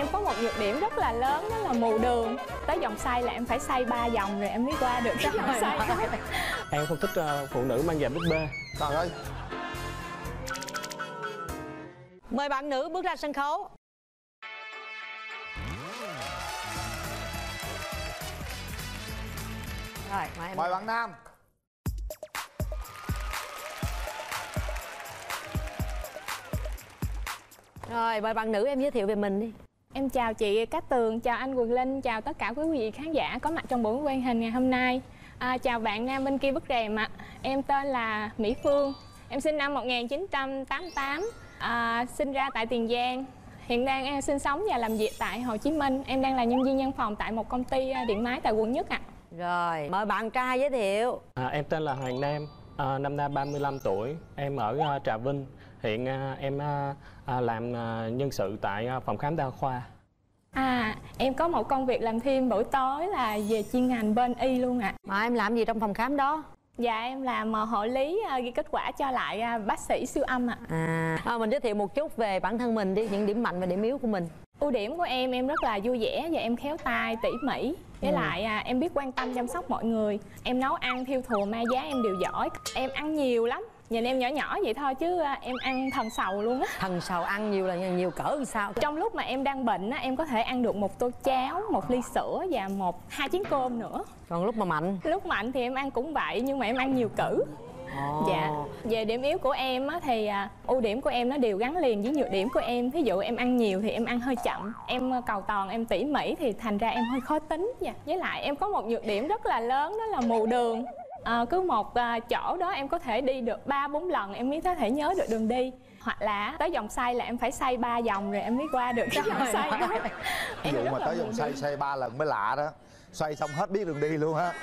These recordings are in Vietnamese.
Em có một nhược điểm rất là lớn, đó là mù đường. Tới vòng xoay là em phải xoay 3 vòng rồi em mới qua được cái vòng xoay đó. Em không thích phụ nữ mang giày búp bê. Trời ơi. Mời bạn nữ bước ra sân khấu. Rồi, mời bạn nam. Rồi, mời bạn nữ em giới thiệu về mình đi. Em chào chị Cát Tường, chào anh Quỳnh Linh, chào tất cả quý vị khán giả có mặt trong buổi quay hình ngày hôm nay. Chào bạn nam bên kia bức rèm ạ. Em tên là Mỹ Phương. Em sinh năm 1988, sinh ra tại Tiền Giang. Hiện đang em sinh sống và làm việc tại Hồ Chí Minh. Em đang là nhân viên văn phòng tại một công ty điện máy tại quận Nhất ạ. Rồi, mời bạn trai giới thiệu. Em tên là Hoàng Nam, năm nay 35 tuổi. Em ở Trà Vinh. Hiện em làm nhân sự tại phòng khám đa khoa. Em có một công việc làm thêm buổi tối là về chuyên ngành bên y luôn ạ. Mà em làm gì trong phòng khám đó? Dạ em làm hộ lý ghi kết quả cho lại bác sĩ siêu âm ạ. Mình giới thiệu một chút về bản thân mình đi, những điểm mạnh và điểm yếu của mình. Ưu điểm của em rất là vui vẻ và em khéo tay, tỉ mỉ. Với lại em biết quan tâm chăm sóc mọi người. Em nấu ăn thiêu thùa ma giá em đều giỏi. Em ăn nhiều lắm. Nhìn em nhỏ nhỏ vậy thôi chứ em ăn thần sầu luôn á. Thần sầu ăn nhiều là nhiều cỡ làm sao? Trong lúc mà em đang bệnh á, em có thể ăn được một tô cháo, một ly sữa và 2 chén cơm nữa. Còn lúc mà mạnh? Lúc mạnh thì em ăn cũng vậy nhưng mà em ăn nhiều cữ. Dạ. Về điểm yếu của em á, thì ưu điểm của em nó đều gắn liền với nhược điểm của em. Thí dụ em ăn nhiều thì em ăn hơi chậm. Em cầu toàn, em tỉ mỉ thì thành ra em hơi khó tính. Với lại em có một nhược điểm rất là lớn, đó là mù đường. Cứ một chỗ đó em có thể đi được 3-4 lần em mới có thể nhớ được đường đi. Hoặc là tới vòng xoay là em phải xoay 3 vòng rồi em mới qua được cái vòng xoay đó. Ví dụ mà tới vòng xoay 3 lần mới lạ đó. Xoay xong hết biết đường đi luôn á.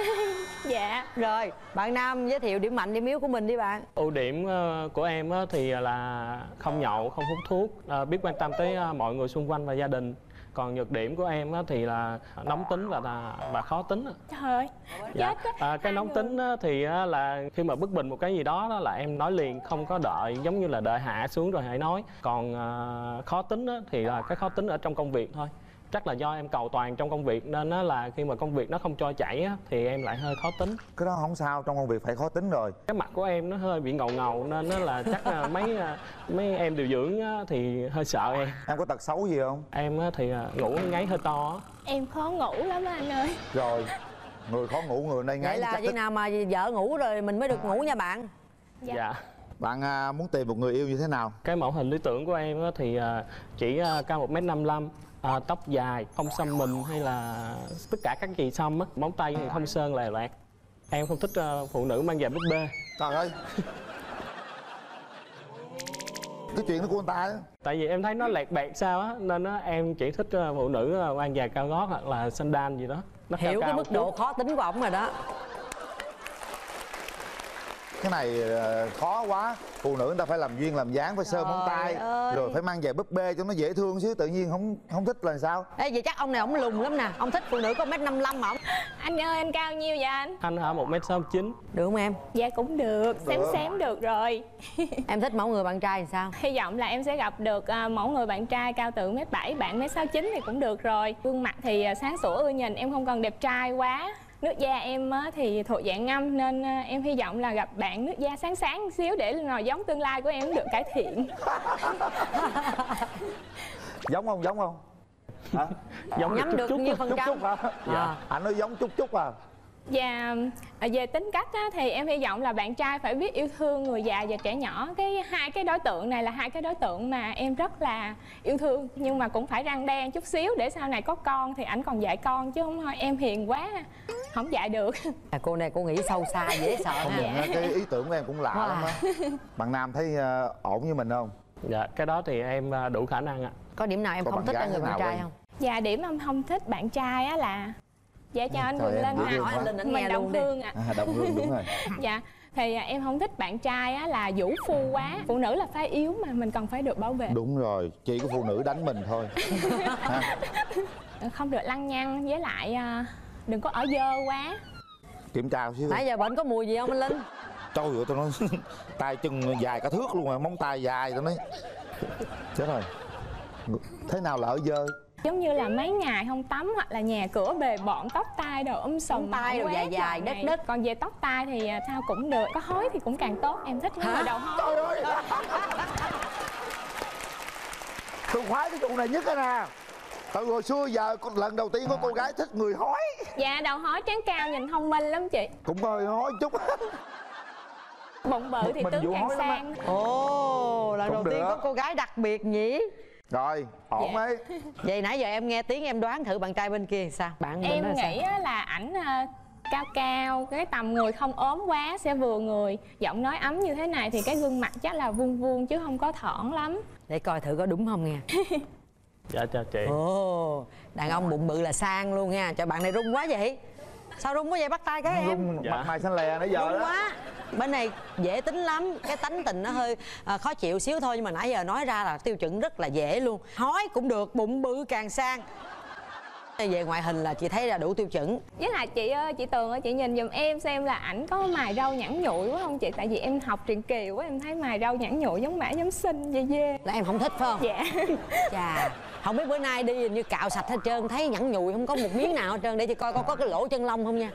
Dạ. Rồi, bạn nam giới thiệu điểm mạnh, điểm yếu của mình đi bạn. Ưu điểm của em thì là không nhậu, không hút thuốc, biết quan tâm tới mọi người xung quanh và gia đình. Còn nhược điểm của em thì là nóng tính và khó tính. Trời ơi, chết á. Cái nóng tính thì là khi mà bực mình một cái gì đó là em nói liền, không có đợi, giống như là đợi hạ xuống rồi hãy nói. Còn khó tính thì là cái khó tính ở trong công việc thôi. Chắc là do em cầu toàn trong công việc nên là khi mà công việc nó không trôi chảy thì em lại hơi khó tính. Cái đó không sao, trong công việc phải khó tính rồi. Cái mặt của em nó hơi bị ngầu ngầu nên là chắc là mấy em điều dưỡng thì hơi sợ em. Em có tật xấu gì không? Em thì ngủ ngáy hơi to. Em khó ngủ lắm anh ơi. Rồi, người khó ngủ, người này ngáy. Vậy là khi nào mà vợ ngủ rồi mình mới được ngủ nha bạn. Dạ. Bạn muốn tìm một người yêu như thế nào? Cái mẫu hình lý tưởng của em thì chỉ cao 1m55, tóc dài, không xăm mình hay là tất cả các gì xăm á, móng tay thì không sơn lè loẹt. Em không thích phụ nữ mang giày búp bê. Trời ơi. Cái chuyện đó của anh ta á. Tại vì em thấy nó lẹt bẹt sao á nên em chỉ thích phụ nữ mang giày cao gót hoặc là sandal gì đó. Nó hiểu cao cái mức độ khó tính của ổng rồi đó. Cái này khó quá. Phụ nữ người ta phải làm duyên làm dáng, phải sơn móng tay ơi. rồi phải mang giày búp bê cho nó dễ thương chứ. Tự nhiên không thích là sao? Ê, vậy chắc ông này ổng lùn lắm nè. Ông thích phụ nữ có 1m55 mà ổng. Anh ơi, anh cao nhiêu vậy anh? Anh hả 1m69. Được không em? Dạ cũng được, xém được rồi. Em thích mẫu người bạn trai thì sao? Hy vọng là em sẽ gặp được mẫu người bạn trai cao từ 1m7, bạn 1m69 thì cũng được rồi. Gương mặt thì sáng sủa ưa nhìn, em không cần đẹp trai quá. Nước da em thì thuộc dạng ngâm nên em hy vọng là gặp bạn nước da sáng sáng một xíu để nòi giống tương lai của em được cải thiện. Giống không? Giống không? Hả? Giống nhắm được nhiêu phần trăm? Chút hả? Dạ. Anh nói giống chút à. Và về tính cách thì em hy vọng là bạn trai phải biết yêu thương người già và trẻ nhỏ. Hai cái đối tượng này là hai cái đối tượng mà em rất là yêu thương. Nhưng mà cũng phải răn đe chút xíu để sau này có con thì ảnh còn dạy con, chứ không thôi em hiền quá không dạy được. Cô này cô nghĩ sâu xa dễ sợ. Không nhận cái ý tưởng của em cũng lạ lắm á. Bạn nam thấy ổn với mình không? Dạ, cái đó thì em đủ khả năng ạ. Có điểm nào em không thích ở người bạn trai không? Dạ, điểm em không thích bạn trai á là... Dạ chào anh Quỳnh Linh hỏi anh Linh anh nghe Đồng luôn Hương đi. Đồng Hương đúng rồi. Dạ thì em không thích bạn trai á là vũ phu quá. Phụ nữ là phái yếu mà mình cần phải được bảo vệ. Đúng rồi, chỉ có phụ nữ đánh mình thôi. Không được lăng nhăng, với lại đừng có ở dơ quá. Kiểm tra xíu. Nãy giờ bệnh có mùi gì không anh Linh? Trời ơi, tôi nói tay chân dài cả thước luôn mà, móng tay dài tôi nói. Chết rồi. Thế nào là ở dơ? Giống như là mấy ngày không tắm hoặc là nhà cửa bề bộn, tóc tai đồ sùm, tai đồ dài dài đất đất. Còn về tóc tai thì sao cũng được, có hói thì cũng càng tốt, em thích những người đầu hói. Trời ơi. Tôi khoái cái vụ này nhất nè. Từ hồi xưa giờ lần đầu tiên có cô gái thích người hói. Dạ, đầu hói trán cao nhìn thông minh lắm chị. Cũng hơi hói chút. Bụng bự thì tướng càng sang. Ồ, lần Cũng đầu tiên được. có cô gái đặc biệt nhỉ. Rồi, ổn Dạ. ấy. Vậy nãy giờ em nghe tiếng em đoán thử bạn trai bên kia sao? Bạn bên đó Em sao? nghĩ á là ảnh cao cao, cái tầm người không ốm quá, sẽ vừa người, giọng nói ấm như thế này thì cái gương mặt chắc là vuông vuông chứ không có thỏn lắm. Để coi thử có đúng không nha. Dạ chào chị. Ồ, đàn ông bụng bự là sang luôn nha. Trời, bạn này rung quá vậy. Sao rung quá vậy, bắt tay cái em? Rung Dạ. mặt mày xanh lè nãy giờ Rung đó. quá. Bên này dễ tính lắm, cái tánh tình nó hơi khó chịu xíu thôi, nhưng mà nãy giờ nói ra là tiêu chuẩn rất là dễ luôn. Hói cũng được, bụng bự càng sang. Về ngoại hình là chị thấy là đủ tiêu chuẩn. Với lại chị ơi, chị Tường ơi, chị nhìn giùm em xem là ảnh có mài râu nhẵn nhụi quá không chị? Tại vì em học truyền kiều quá, em thấy mài râu nhẵn nhụi giống mã giống xinh dê dê. Là em không thích phải không? Dạ. Chà, không biết bữa nay đi hình như cạo sạch hết trơn, thấy nhẵn nhụi không có một miếng nào hết trơn. Để chị coi có cái lỗ chân lông không nha.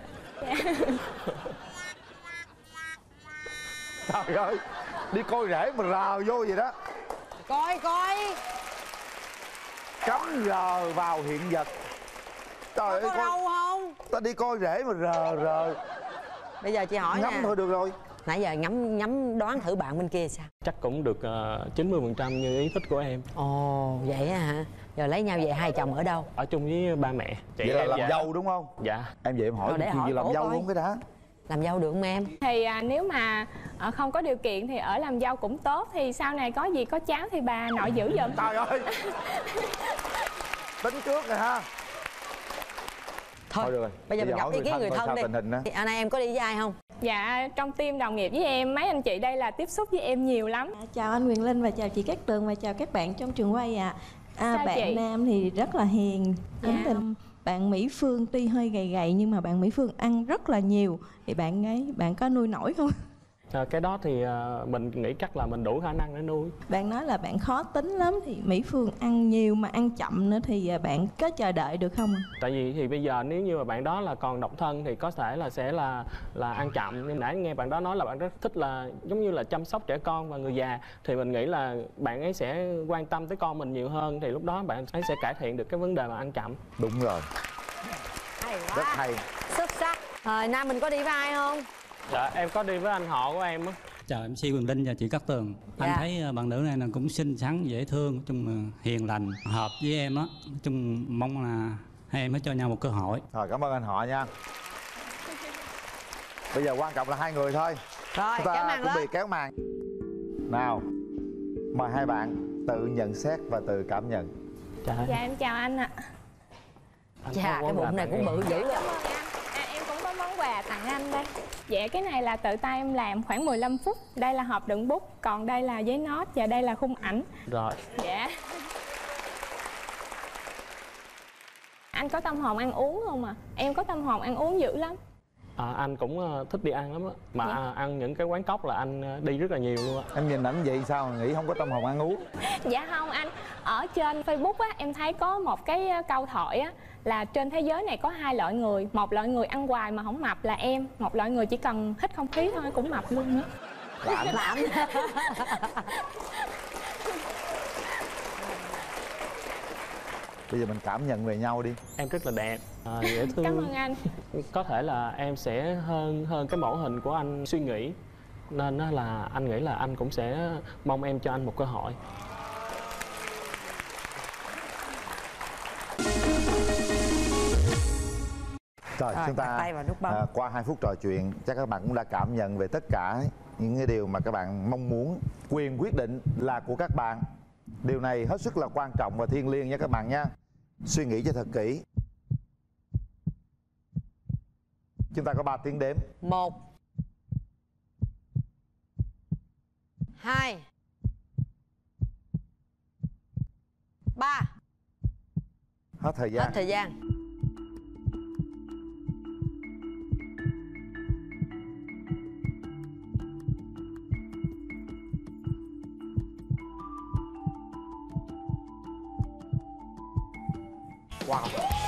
Trời ơi, đi coi rễ mà rờ vô vậy đó. Coi coi. Cắm rờ vào hiện vật. Trời ơi, Có râu không? ta đi coi rễ mà rờ. Bây giờ chị hỏi Ngắm nè. thôi được rồi. Nãy giờ nhắm đoán thử bạn bên kia sao? Chắc cũng được 90% như ý thích của em. Ồ, vậy á hả? Giờ lấy nhau về hai chồng ở đâu? Ở chung với ba mẹ. Vậy là em làm dạ. dâu đúng không? Dạ. Em vậy em hỏi Rồi để chuyện hỏi gì làm cổ dâu coi. luôn cái đã. Làm dâu được không em? Thì nếu mà không có điều kiện thì ở làm dâu cũng tốt. Thì sau này có gì có cháu thì bà nội giữ giùm. Trời ơi. Tính trước rồi ha. Thôi, Thôi được rồi. bây giờ mình gặp hỏi ý kiến người coi thân sao đi. tình hình á. Anh em có đi với ai không? Dạ, trong team đồng nghiệp với em, mấy anh chị đây là tiếp xúc với em nhiều lắm. Chào anh Quyền Linh và chào chị Cát Tường và chào các bạn trong trường quay ạ. Sao Bạn chị? nam thì rất là hiền, tính Dạ. tình. Bạn Mỹ Phương tuy hơi gầy gầy nhưng mà bạn Mỹ Phương ăn rất là nhiều. Thì bạn có nuôi nổi không? Cái đó thì mình nghĩ chắc là mình đủ khả năng để nuôi. Bạn nói là bạn khó tính lắm thì Mỹ Phương ăn nhiều mà ăn chậm nữa thì bạn có chờ đợi được không? Tại vì thì bây giờ nếu như mà bạn đó là còn độc thân thì có thể là sẽ là ăn chậm. Nhưng nãy nghe bạn đó nói là bạn rất thích là giống như là chăm sóc trẻ con và người già, thì mình nghĩ là bạn ấy sẽ quan tâm tới con mình nhiều hơn, thì lúc đó bạn ấy sẽ cải thiện được cái vấn đề mà ăn chậm. Đúng rồi, Hay quá. rất hay. Xuất sắc. Nam mình có đi với ai không? Dạ, em có đi với anh họ của em á. Chào MC Quyền Linh và chị Cát Tường. Dạ. Anh thấy bạn nữ này là cũng xinh xắn, dễ thương, nói chung là hiền lành, hợp với em á. Nói chung mong là hai em hãy cho nhau một cơ hội. Rồi, cảm ơn anh họ nha. Bây giờ quan trọng là hai người thôi. Rồi, Chúng kéo ta màn chuẩn bị lên. kéo màn. Nào, mời hai bạn tự nhận xét và tự cảm nhận. Trời. Dạ, em chào anh ạ. Anh Chà, có cái món quà bụng này tặng cũng em. bự dữ rồi. Cảm ơn anh. Em cũng có món quà tặng anh đây. Dạ, cái này là tự tay em làm khoảng 15 phút. Đây là hộp đựng bút, còn đây là giấy nốt và đây là khung ảnh. Rồi. Dạ. Anh có tâm hồn ăn uống không à? Em có tâm hồn ăn uống dữ lắm. Anh cũng thích đi ăn lắm á. Mà Dạ. ăn những cái quán cóc là anh đi rất là nhiều luôn á. Em nhìn ảnh vậy sao nghĩ không có tâm hồn ăn uống? Dạ không anh, ở trên Facebook á em thấy có một cái câu thoại á là trên thế giới này có hai loại người, một loại người ăn hoài mà không mập là em, một loại người chỉ cần hít không khí thôi cũng mập luôn nữa. Là ảnh. Làm. Bây giờ mình cảm nhận về nhau đi. Em rất là đẹp, dễ thương. Cảm ơn anh. Có thể là em sẽ hơn cái mẫu hình của anh suy nghĩ, nên á là anh nghĩ là anh cũng sẽ mong em cho anh một cơ hội. Rồi, Rồi, chúng ta đặt tay vào nút bấm. qua 2 phút trò chuyện chắc các bạn cũng đã cảm nhận về tất cả những cái điều mà các bạn mong muốn. Quyền quyết định là của các bạn. Điều này hết sức là quan trọng và thiêng liêng nha các bạn nha. Suy nghĩ cho thật kỹ. Chúng ta có 3 tiếng đếm. 1 2 3. Hết thời gian. Hết thời gian. Wow.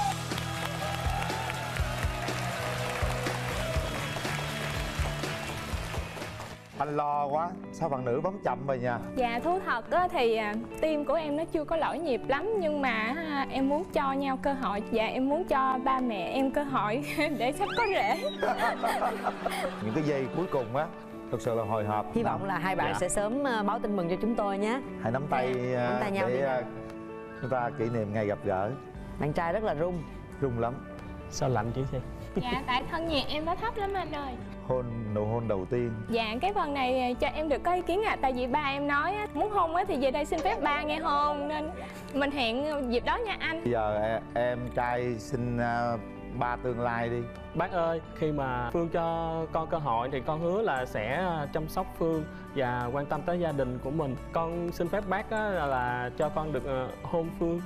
Anh lo quá. Sao bạn nữ bấm chậm vậy nha? Dạ thú thật á, thì tim của em nó chưa có lỗi nhịp lắm. Nhưng mà em muốn cho nhau cơ hội. Dạ em muốn cho ba mẹ em cơ hội để sắp có rể. Những cái giây cuối cùng á thực sự là hồi hộp. Hy vọng là hai bạn sẽ sớm báo tin mừng cho chúng tôi nhé. Hãy nắm tay, nắm tay nhau để chúng ta kỷ niệm ngày gặp gỡ. Bạn trai rất là rung. Rung lắm. Sao lạnh chị Thi? Dạ tại thân nhiệt em nó thấp lắm anh ơi. Nụ hôn đầu tiên. Dạ cái phần này cho em được có ý kiến tại vì ba em nói muốn hôn thì về đây xin phép ba nghe hôn, nên mình hẹn dịp đó nha anh. Bây giờ em trai xin ba tương lai đi. Bác ơi, khi mà Phương cho con cơ hội thì con hứa là sẽ chăm sóc Phương và quan tâm tới gia đình của mình. Con xin phép bác là cho con được hôn Phương.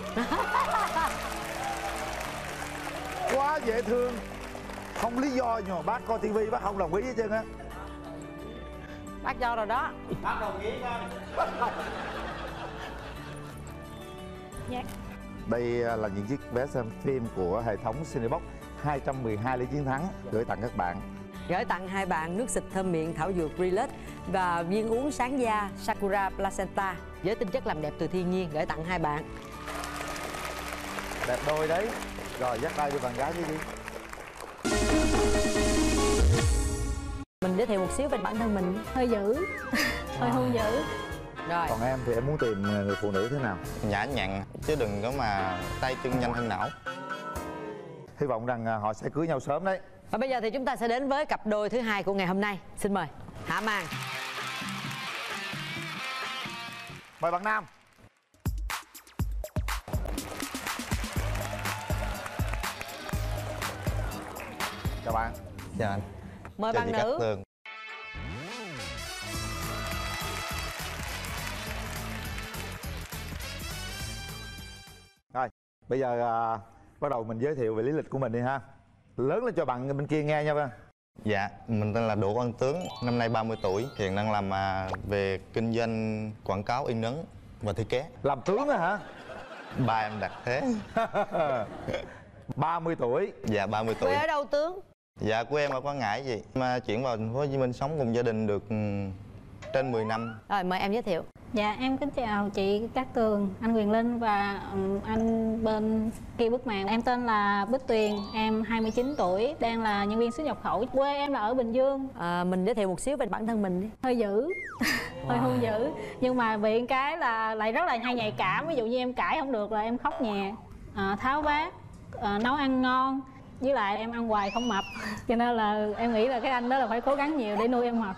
Quá dễ thương. Không lý do nhưng mà bác coi tivi bác không đồng ý hết trơn á. Bác cho rồi đó. Bác đồng ý con. Dạ. Đây là những chiếc vé xem phim của hệ thống Cinebox 212 lý chiến thắng gửi tặng các bạn. Gửi tặng hai bạn nước xịt thơm miệng thảo dược Relax và viên uống sáng da Sakura Placenta với tinh chất làm đẹp từ thiên nhiên, gửi tặng hai bạn. Đẹp đôi đấy. Rồi dắt tay đưa bạn gái đi. Mình giới thiệu một xíu về bản thân mình. Hơi dữ. Hơi hung dữ. Rồi. Còn em thì em muốn tìm người phụ nữ thế nào? Nhã nhặn chứ đừng có mà tay chân nhanh hơn não. Hy vọng rằng họ sẽ cưới nhau sớm đấy. Và bây giờ thì chúng ta sẽ đến với cặp đôi thứ hai của ngày hôm nay. Xin mời Hạ Màn. Mời bạn nam. Chào bạn. Chào anh. Mời Chào bạn chị Cát nữ. Tường. Rồi, bây giờ bắt đầu mình giới thiệu về lý lịch của mình đi ha. Lớn lên cho bạn bên kia nghe nha Vân. Dạ, mình tên là Đỗ Văn Tướng, năm nay 30 tuổi, hiện đang làm về kinh doanh quảng cáo in ấn và thiết kế. Làm tướng á hả? Ba em đặt thế. 30 tuổi. Dạ 30 tuổi. Quê ở đâu Tướng? Dạ của em ở Quảng Ngãi gì. Mà chuyển vào thành phố Hồ Chí Minh sống cùng gia đình được trên 10 năm. Rồi mời em giới thiệu. Dạ em kính chào chị Cát Tường, anh Quyền Linh và anh bên kia bức màn. Em tên là Bích Tuyền, em 29 tuổi, đang là nhân viên xuất nhập khẩu. Quê em là ở Bình Dương. Mình giới thiệu một xíu về bản thân mình đi. Hơi dữ. Hơi hung dữ. Nhưng mà bị cái là lại rất là hay nhạy cảm. Ví dụ như em cãi không được là em khóc nhè, tháo vát, nấu ăn ngon. Với lại em ăn hoài không mập. Cho nên là em nghĩ là cái anh đó là phải cố gắng nhiều để nuôi em mập.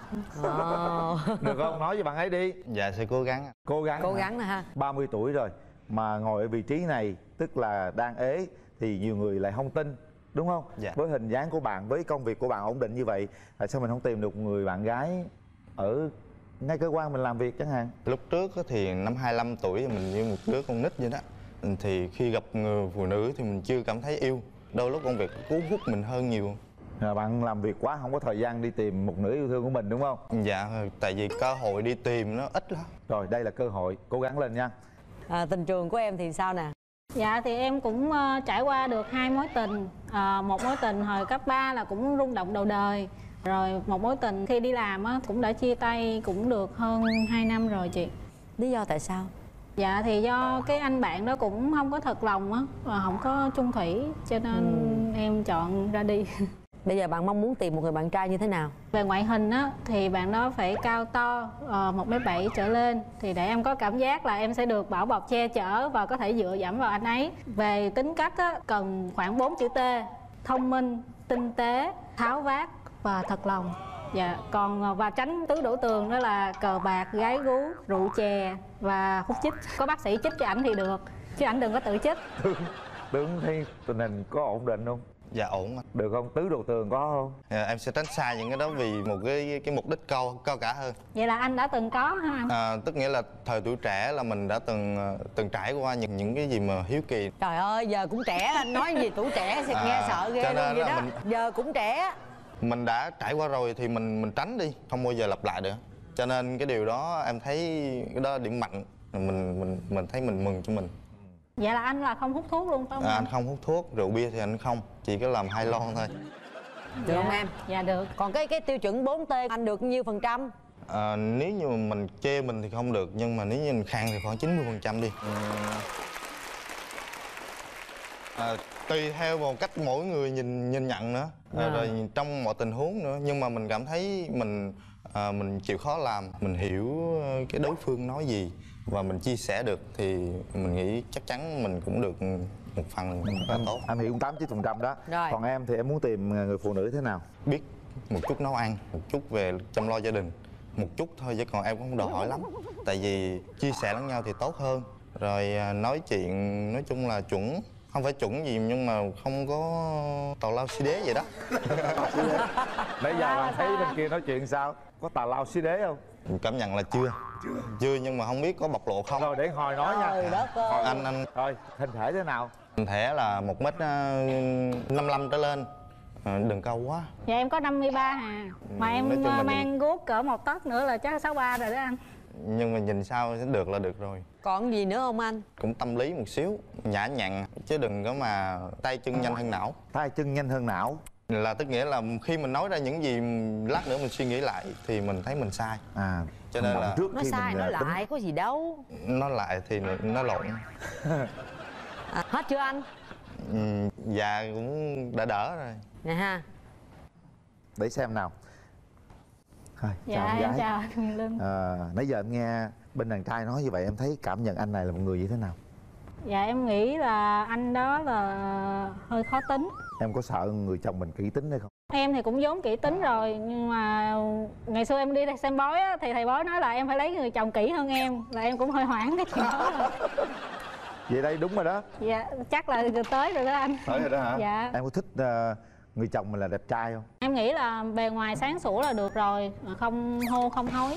Được không? Nói với bạn ấy đi. Dạ sẽ cố gắng. Cố gắng. Cố gắng nè ha. 30 tuổi rồi mà ngồi ở vị trí này, tức là đang ế, thì nhiều người lại không tin, đúng không? Dạ. Với hình dáng của bạn, với công việc của bạn ổn định như vậy, tại sao mình không tìm được người bạn gái ở ngay cơ quan mình làm việc chẳng hạn? Lúc trước thì năm 25 tuổi mình như một đứa con nít vậy đó. Thì khi gặp người phụ nữ thì mình chưa cảm thấy yêu. Đôi lúc công việc cuốn hút mình hơn nhiều. Bạn làm việc quá không có thời gian đi tìm một nửa yêu thương của mình, đúng không? Dạ, tại vì cơ hội đi tìm nó ít lắm. Rồi đây là cơ hội, cố gắng lên nha. Tình trường của em thì sao nè? Dạ thì em cũng trải qua được 2 mối tình. Một mối tình hồi cấp 3 là cũng rung động đầu đời. Rồi một mối tình khi đi làm cũng đã chia tay cũng được hơn 2 năm rồi chị. Lý do tại sao? Dạ thì do cái anh bạn đó cũng không có thật lòng á, và không có chung thủy, cho nên em chọn ra đi. Bây giờ bạn mong muốn tìm một người bạn trai như thế nào? Về ngoại hình á thì bạn đó phải cao to, 1m7 trở lên, thì để em có cảm giác là em sẽ được bảo bọc che chở và có thể dựa dẫm vào anh ấy. Về tính cách á, cần khoảng 4 chữ T: thông minh, tinh tế, tháo vát và thật lòng. Dạ, còn và tránh tứ đổ tường đó là cờ bạc, gái gú, rượu chè và hút chích. Có bác sĩ chích cho ảnh thì được, chứ ảnh đừng có tự chích. Tướng thấy tình hình có ổn định không? Dạ ổn anh. Được không? Tứ đồ tường có không? Dạ, em sẽ tránh xa những cái đó vì một cái mục đích cao cả hơn. Vậy là anh đã từng có hả anh? Tức nghĩa là thời tuổi trẻ là mình đã từng trải qua những cái gì mà hiếu kỳ. Trời ơi, giờ cũng trẻ, anh nói gì tuổi trẻ thì nghe sợ ghê cho luôn nên vậy là đó. Giờ cũng trẻ. Mình đã trải qua rồi thì mình tránh đi, không bao giờ lặp lại nữa. Cho nên cái điều đó em thấy cái đó là điểm mạnh, mình thấy mình mừng cho mình. Dạ là anh là không hút thuốc luôn phải không? Anh không hút thuốc, rượu bia thì anh không, chỉ có làm 2 lon thôi. Được không em? Dạ được. Còn cái tiêu chuẩn 4T anh được nhiêu %? Nếu như mà mình chê mình thì không được, nhưng mà nếu như mình khang thì khoảng 90% đi. Tùy theo vào cách mỗi người nhìn nhận nữa, rồi trong mọi tình huống nữa. Nhưng mà mình cảm thấy mình chịu khó làm, mình hiểu cái đối phương nói gì và mình chia sẻ được thì mình nghĩ chắc chắn mình cũng được một phần khá tốt. Anh hiểu 8-9% đó. Rồi. Còn em thì em muốn tìm người phụ nữ thế nào? Biết một chút nấu ăn, một chút về chăm lo gia đình, một chút thôi, chứ còn em cũng không đòi hỏi lắm. Tại vì chia sẻ lẫn nhau thì tốt hơn. Rồi nói chuyện nói chung là chuẩn, không phải chuẩn gì nhưng mà không có tào lao xí đế vậy đó. Nãy giờ bạn thấy bên kia nói chuyện sao? Có tào lao xí đế không? Cảm nhận là chưa nhưng mà không biết có bộc lộ không. Rồi để hồi nói nha. Trời đất ơi. Anh Rồi hình thể thế nào? hình thể là 1m55 trở lên, đừng cao quá. Dạ em có 53 à. Mà em nói chung là mang guốc cỡ 1 tấc nữa là chắc 63 rồi đó anh. Nhưng mà nhìn sao sẽ được là được rồi. Còn gì nữa không anh? Cũng tâm lý một xíu, nhã nhặn chứ đừng có mà tay chân nhanh hơn não. Tay chân nhanh hơn não Là tức nghĩa là khi mình nói ra những gì lát nữa mình suy nghĩ lại thì mình thấy mình sai. Cho nên là Nói sai nói lại có gì đâu. nói lại thì nó lộn. Hết chưa anh? Dạ cũng đã đỡ rồi. Nè ha. Để xem nào. Thôi, chào Dạ em em gái. chào anh Huyền Linh. Nãy giờ em nghe bên đàn trai nói như vậy, em thấy cảm nhận anh này là một người như thế nào? Dạ em nghĩ là anh đó là hơi khó tính. Em có sợ người chồng mình kỹ tính hay không? Em thì cũng vốn kỹ tính rồi, nhưng mà ngày xưa em đi xem bói á, thì thầy bói nói là em phải lấy người chồng kỹ hơn em, là em cũng hơi hoảng cái chuyện đó rồi. Vậy đây đúng rồi đó. Dạ chắc là tới rồi đó anh. Tới rồi đó hả? Dạ. Em có thích người chồng mình là đẹp trai không? Em nghĩ là bề ngoài sáng sủa là được rồi, mà không hô không hối.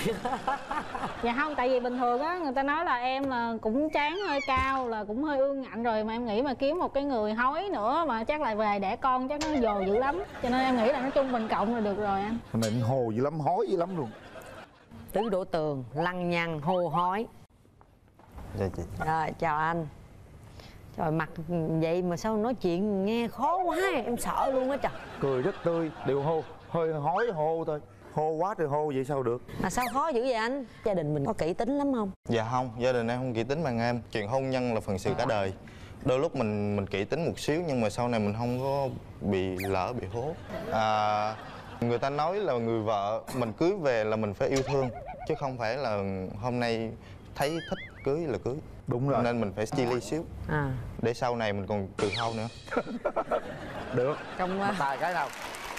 Dạ không, tại vì bình thường á người ta nói là em là cũng trán hơi cao, là cũng hơi ương ngạnh rồi, mà em nghĩ mà kiếm một cái người hối nữa mà chắc là về đẻ con chắc nó dồ dữ lắm. Cho nên em nghĩ là nói chung bình cộng là được rồi anh. Thằng này hồ dữ lắm, hối dữ lắm luôn. Tứ đổ tường, lăng nhăng, hô hối. Dạ chị. Rồi chào anh. Trời mặt vậy mà sao nói chuyện nghe khó quá, em sợ luôn á trời. Cười rất tươi, đều hô, hơi hối hô thôi. Hô quá trời hô vậy sao được? Mà sao khó dữ vậy anh? Gia đình mình có kỹ tính lắm không? Dạ không, gia đình em không kỹ tính bằng em. Chuyện hôn nhân là phần sự cả đời. Đôi lúc mình kỹ tính một xíu nhưng mà sau này mình không có bị lỡ bị hố. Người ta nói là người vợ mình cưới về là mình phải yêu thương, chứ không phải là hôm nay thấy thích cưới là cưới. Đúng rồi. Nên mình phải chi ly xíu để sau này mình còn từ hâu nữa. Được. Trong Tài cái nào?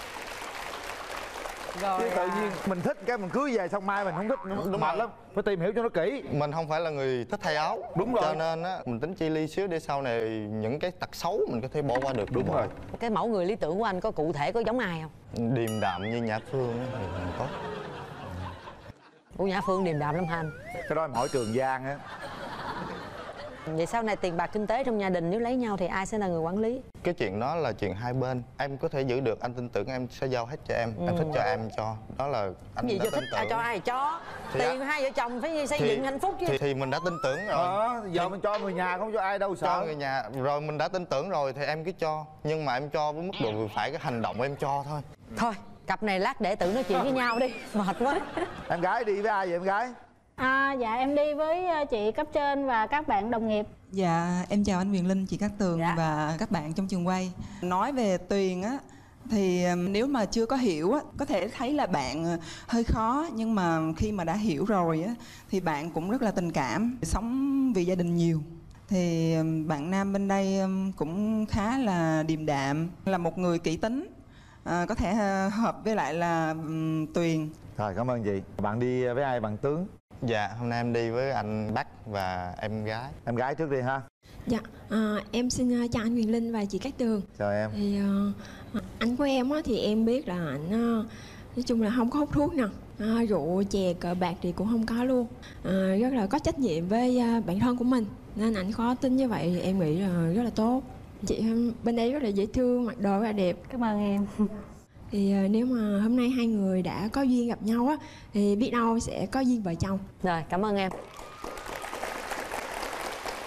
rồi Chứ tự nhiên mình thích cái mình cưới về xong mai mình không thích nữa, mệt lắm. Phải tìm hiểu cho nó kỹ. Mình không phải là người thích thay áo. Đúng rồi. Cho nên á mình tính chi ly xíu để sau này những cái tật xấu mình có thể bỏ qua được. Đúng rồi. cái mẫu người lý tưởng của anh có cụ thể có giống ai không? Điềm đạm như Nhã Phương á thì mình tốt. Ủa Nhã Phương điềm đạm lắm hả anh? Cái đó em hỏi Trường Giang á. Vậy sau này tiền bạc kinh tế trong gia đình nếu lấy nhau thì ai sẽ là người quản lý? Cái chuyện đó là chuyện hai bên. Em có thể giữ được, anh tin tưởng em sẽ giao hết cho em. Em thích cho em cho. Đó là anh Gì đã cho tin thích tưởng. cho ai cho. Thì Tiền hai vợ chồng phải xây dựng hạnh phúc chứ. Thì mình đã tin tưởng rồi. Giờ mình cho người nhà không cho ai đâu sợ. Cho người nhà rồi mình đã tin tưởng rồi thì em cứ cho. Nhưng mà em cho với mức độ vừa phải, cái hành động em cho thôi. Thôi cặp này lát để tự nói chuyện với nhau đi. Mệt quá. Em gái đi với ai vậy em gái? Dạ em đi với chị cấp trên và các bạn đồng nghiệp. Dạ em chào anh Huyền Linh, chị Cát Tường và các bạn trong trường quay. Nói về Tuyền á thì nếu mà chưa có hiểu á có thể thấy là bạn hơi khó, nhưng mà khi mà đã hiểu rồi á thì bạn cũng rất là tình cảm, sống vì gia đình nhiều. Thì bạn nam bên đây cũng khá là điềm đạm, là một người kỹ tính, có thể hợp với lại là Tuyền. Rồi cảm ơn chị. Bạn đi với ai bạn tướng? Dạ hôm nay em đi với anh Bắc và em gái. Em gái trước đi ha. Dạ em xin chào anh Huyền Linh và chị Cát Tường. Chào em. Thì anh của em á, thì em biết là anh nói chung là không có hút thuốc nè, rượu chè cờ bạc thì cũng không có luôn, rất là có trách nhiệm với bản thân của mình, nên anh khó tính như vậy thì em nghĩ là rất là tốt. Chị bên đây rất là dễ thương, mặc đồ rất là đẹp. Cảm ơn em. Thì nếu mà hôm nay hai người đã có duyên gặp nhau á thì biết đâu sẽ có duyên vợ chồng. Rồi cảm ơn em.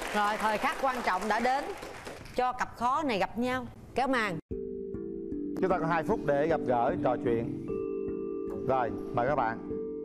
Rồi thời khắc quan trọng đã đến, cho cặp khó này gặp nhau. Kéo màn. Chúng ta có 2 phút để gặp gỡ, trò chuyện. Rồi, mời các bạn.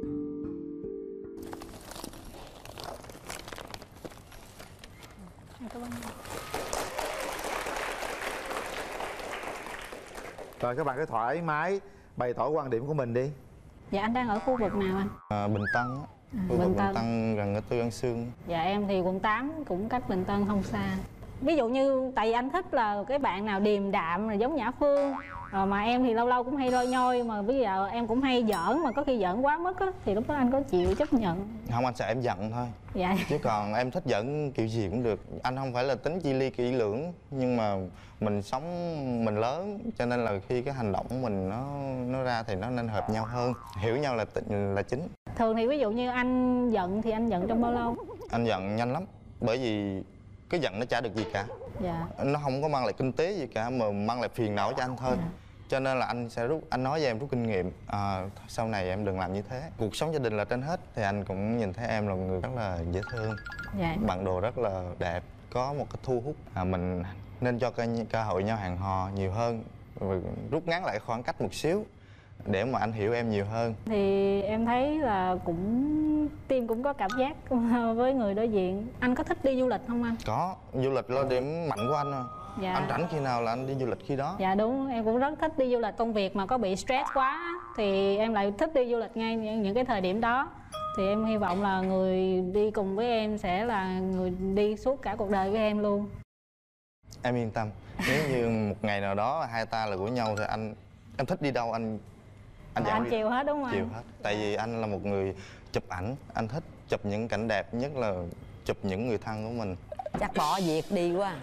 Rồi các bạn cứ thoải mái bày tỏ quan điểm của mình đi. Dạ anh đang ở khu vực nào anh? Bình Tân á. Khu vực Bình Tân gần ngã tư An Sương. Dạ em thì quận 8 cũng cách Bình Tân không xa. Ví dụ như tại vì anh thích là cái bạn nào điềm đạm rồi giống Nhã Phương, mà em thì lâu lâu cũng hay lôi nhoi, mà bây giờ em cũng hay giỡn, mà có khi giỡn quá mức á thì lúc đó anh có chịu chấp nhận? Không, anh sợ em giận thôi. Dạ. Chứ còn em thích giỡn kiểu gì cũng được. Anh không phải là tính chi ly kỹ lưỡng, nhưng mà mình sống mình lớn cho nên là khi cái hành động của mình nó ra thì nó nên hợp nhau hơn, hiểu nhau là chính. Thường thì ví dụ như anh giận thì anh giận trong bao lâu? Anh giận nhanh lắm, bởi vì cái giận nó chả được gì cả. Dạ. Nó không có mang lại kinh tế gì cả mà mang lại phiền não cho anh thôi. Dạ. Cho nên là anh sẽ anh nói với em rút kinh nghiệm, sau này em đừng làm như thế. Cuộc sống gia đình là trên hết. Thì anh cũng nhìn thấy em là người rất là dễ thương. Dạ. Bạn đồ rất là đẹp, có một cái thu hút. Mình nên cho cơ hội nhau hẹn hò nhiều hơn, rút ngắn lại khoảng cách một xíu để mà anh hiểu em nhiều hơn. Thì em thấy là Tiên cũng có cảm giác với người đối diện. Anh có thích đi du lịch không anh? Có, du lịch là điểm mạnh của anh mà. Dạ. Anh rảnh khi nào là anh đi du lịch khi đó. Dạ đúng, em cũng rất thích đi du lịch. Công việc mà có bị stress quá thì em lại thích đi du lịch ngay những cái thời điểm đó. Thì em hy vọng là người đi cùng với em sẽ là người đi suốt cả cuộc đời với em luôn. Em yên tâm, nếu như một ngày nào đó hai ta là của nhau thì em thích đi đâu anh chiều hết đúng không anh? Chiều hết. Tại vì anh là một người chụp ảnh, anh thích chụp những cảnh đẹp, nhất là chụp những người thân của mình. Chắc bỏ việc đi quá.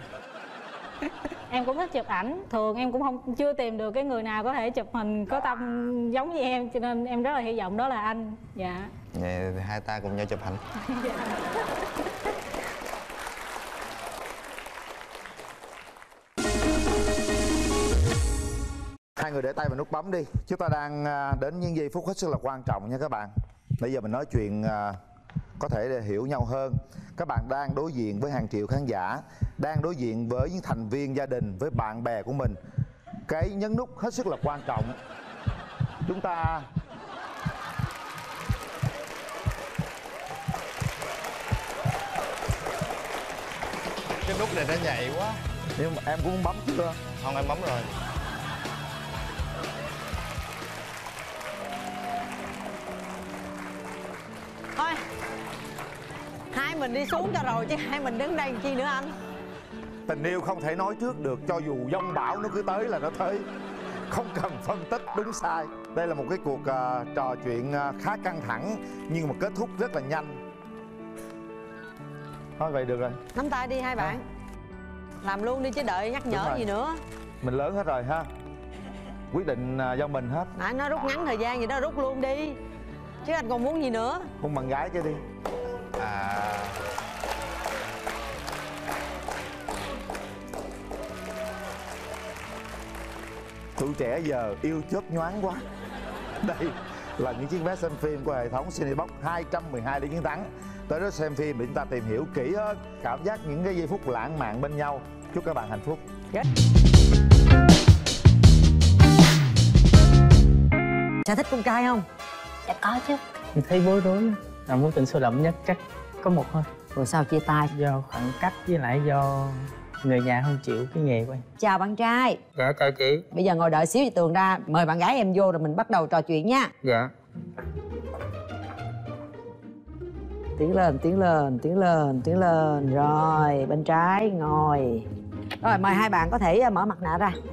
Em cũng thích chụp ảnh. Thường em cũng chưa tìm được cái người nào có thể chụp hình có tâm giống như em, cho nên em rất là hy vọng đó là anh. Dạ. Vậy thì hai ta cùng nhau chụp ảnh. Hai người để tay vào nút bấm đi. Chúng ta đang đến những giây phút hết sức là quan trọng nha các bạn. Bây giờ mình nói chuyện có thể để hiểu nhau hơn. Các bạn đang đối diện với hàng triệu khán giả, đang đối diện với những thành viên gia đình, với bạn bè của mình. Cái nhấn nút hết sức là quan trọng. Chúng ta cái nút này nó nhạy quá. Nhưng mà em cũng bấm chưa? Không, em bấm rồi. Thôi hai mình đi xuống cho rồi chứ hai mình đứng đây làm chi nữa anh? Tình yêu không thể nói trước được, cho dù giông bão nó cứ tới là nó tới, không cần phân tích đúng sai. Đây là một cái cuộc trò chuyện khá căng thẳng nhưng mà kết thúc rất là nhanh. Thôi vậy được rồi. Nắm tay đi hai bạn. Làm luôn đi chứ đợi nhắc nhở gì nữa. Mình lớn hết rồi ha. Quyết định do mình hết. Nãy nó rút ngắn thời gian gì đó, rút luôn đi. Chứ anh còn muốn gì nữa. Hôn bạn gái cho đi. Tụi trẻ giờ yêu chớp nhoáng quá. Đây là những chiếc vé xem phim của hệ thống Cinebox 212 để chiến thắng. Tới đó xem phim để chúng ta tìm hiểu kỹ hơn, cảm giác những cái giây phút lãng mạn bên nhau. Chúc các bạn hạnh phúc. Sẽ thích con trai không? Dạ có chứ. Mình thấy bối rối. Mối tình sôi động nhất chắc có một thôi. Rồi sao chia tay? Do khoảng cách với lại do người nhà không chịu cái nghề của em. Chào bạn trai. Dạ chào chị. Bây giờ ngồi đợi xíu chị Tường ra, mời bạn gái em vô rồi mình bắt đầu trò chuyện nha. Dạ. Tiến lên, tiến lên, tiến lên, tiến lên. Rồi, bên trái ngồi. Rồi, mời hai bạn có thể mở mặt nạ ra.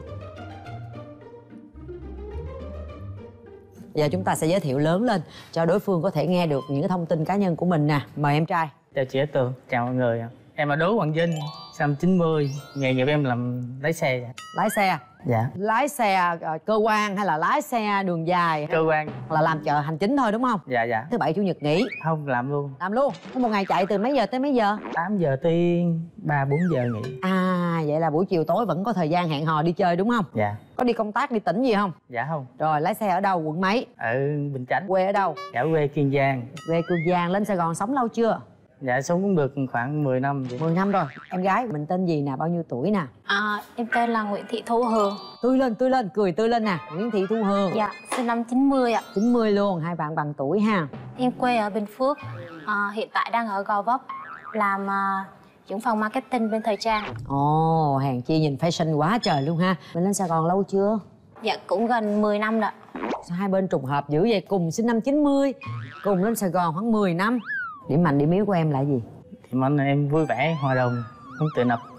Giờ chúng ta sẽ giới thiệu lớn lên cho đối phương có thể nghe được những cái thông tin cá nhân của mình nè. Mời em trai. Chào chị Tường, chào mọi người. Em là Đỗ Hoàng Vinh, sinh năm 90. Nghề nghiệp em làm lái xe. Lái xe? Dạ. Lái xe cơ quan hay là lái xe đường dài? Cơ quan. Là làm chợ hành chính thôi đúng không? Dạ dạ. Thứ bảy chủ nhật nghỉ? Không, làm luôn. Làm luôn? Một ngày chạy từ mấy giờ tới mấy giờ? 8 giờ tới 3-4 giờ nghỉ. À, vậy là buổi chiều tối vẫn có thời gian hẹn hò đi chơi đúng không? Dạ. Có đi công tác, đi tỉnh gì không? Dạ không. Rồi, lái xe ở đâu, quận mấy? Ở Bình Chánh. Quê ở đâu? Dạ quê Kiên Giang. Quê Kiên Giang, lên Sài Gòn sống lâu chưa? Dạ sống cũng được khoảng 10 năm vậy. 10 năm rồi. Em gái mình tên gì nè, bao nhiêu tuổi nè? Em tên là Nguyễn Thị Thu Hường. Tươi lên, cười tươi lên nè. Nguyễn Thị Thu Hường. Dạ, sinh năm 90 ạ. 90 luôn, hai bạn bằng tuổi ha. Em quê ở Bình Phước, hiện tại đang ở Gò Vấp, làm trưởng phòng marketing bên thời trang. Ồ, hàng chi nhìn fashion quá trời luôn ha. Mình lên Sài Gòn lâu chưa? Dạ, cũng gần 10 năm rồi. Sao hai bên trùng hợp dữ vậy? Cùng sinh năm 90, cùng lên Sài Gòn khoảng 10 năm. Điểm mạnh, điểm yếu của em là gì? Thì mong là em vui vẻ, hòa đồng, không tự lập.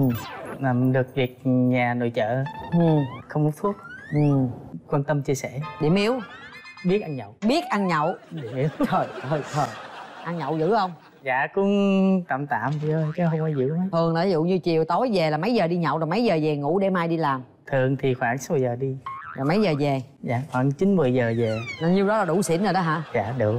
Làm được việc nhà nội trợ, không hút thuốc, quan tâm chia sẻ. Điểm yếu? Biết ăn nhậu. Biết ăn nhậu. Điểm yếu. Trời ơi, ăn nhậu dữ không? Dạ cũng tạm tạm chị ơi, chứ không có dữ mấy. Thường là ví dụ như chiều tối về là mấy giờ đi nhậu, rồi mấy giờ về ngủ để mai đi làm? Thường thì khoảng 6 giờ đi. Rồi mấy giờ về? Dạ khoảng 9-10 giờ về. Nên nhiêu đó là đủ xỉn rồi đó hả? Dạ đủ.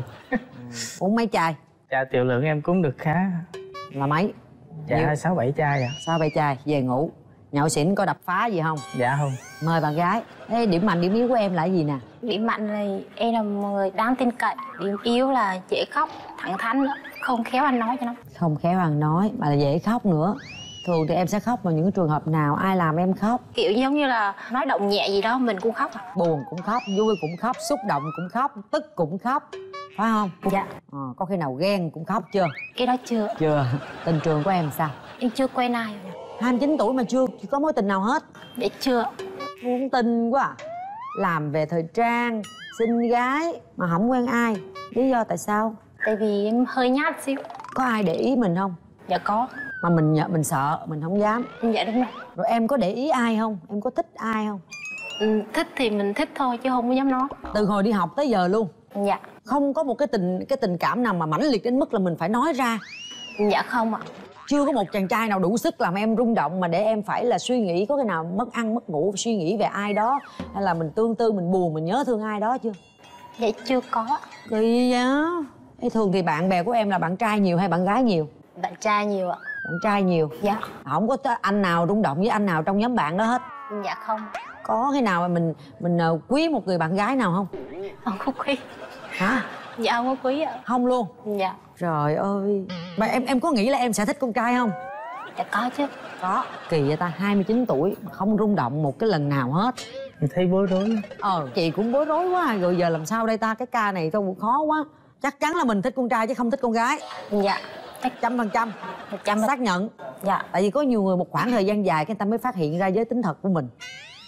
Uống mấy chai? Dạ tiểu lượng em cũng được khá. Là mấy? Dạ 6-7 chai ạ. 6-7 chai, về ngủ. Nhậu xỉn có đập phá gì không? Dạ không. Mời bạn gái. Thế điểm mạnh, điểm yếu của em là gì nè? Điểm mạnh là em là một người đáng tin cậy. Điểm yếu là dễ khóc, thẳng thắn, không khéo ăn nói cho nó. Không khéo ăn nói mà là dễ khóc nữa. Thường thì em sẽ khóc vào những trường hợp nào? Ai làm em khóc? Kiểu giống như là nói động nhẹ gì đó mình cũng khóc. Buồn cũng khóc, vui cũng khóc, xúc động cũng khóc, tức cũng khóc, phải không? Dạ. Có khi nào ghen cũng khóc chưa? Cái đó chưa. Chưa. Tình trường của em sao? Em chưa quen ai. 29 tuổi mà chưa có mối tình nào hết? Dạ chưa. Muốn tin quá à. Làm về thời trang, xinh gái mà không quen ai. Lý do tại sao? Tại vì em hơi nhát xíu. Có ai để ý mình không? Dạ có. Mà mình sợ, mình không dám. Dạ đúng rồi. Rồi em có để ý ai không? Em có thích ai không? Thích thì mình thích thôi chứ không có dám nói. Từ hồi đi học tới giờ luôn? Dạ. Không có một cái tình cảm nào mà mãnh liệt đến mức là mình phải nói ra? Dạ không ạ. Chưa có một chàng trai nào đủ sức làm em rung động mà để em phải là suy nghĩ, có cái nào mất ăn mất ngủ suy nghĩ về ai đó, hay là mình tương tư, mình buồn, mình nhớ thương ai đó chưa? Dạ chưa có. Kỳ vậy? Thế thường thì bạn bè của em là bạn trai nhiều hay bạn gái nhiều? Bạn trai nhiều ạ. Bạn trai nhiều? Dạ. Không có anh nào rung động với anh nào trong nhóm bạn đó hết? Dạ không. Có khi nào mà mình quý một người bạn gái nào không? Không có quý. Hả? Dạ không có quý ạ. Không luôn? Dạ. Trời ơi. Mà em có nghĩ là em sẽ thích con trai không? Dạ có chứ. Có. Kỳ vậy ta, 29 tuổi mà không rung động một cái lần nào hết. Mình thấy bối rối. Chị cũng bối rối quá. Rồi giờ làm sao đây ta? Cái ca này thôi khó quá. Chắc chắn là mình thích con trai chứ không thích con gái. Dạ. 100%. Xác nhận. Dạ. Tại vì có nhiều người một khoảng thời gian dài cái người ta mới phát hiện ra giới tính thật của mình.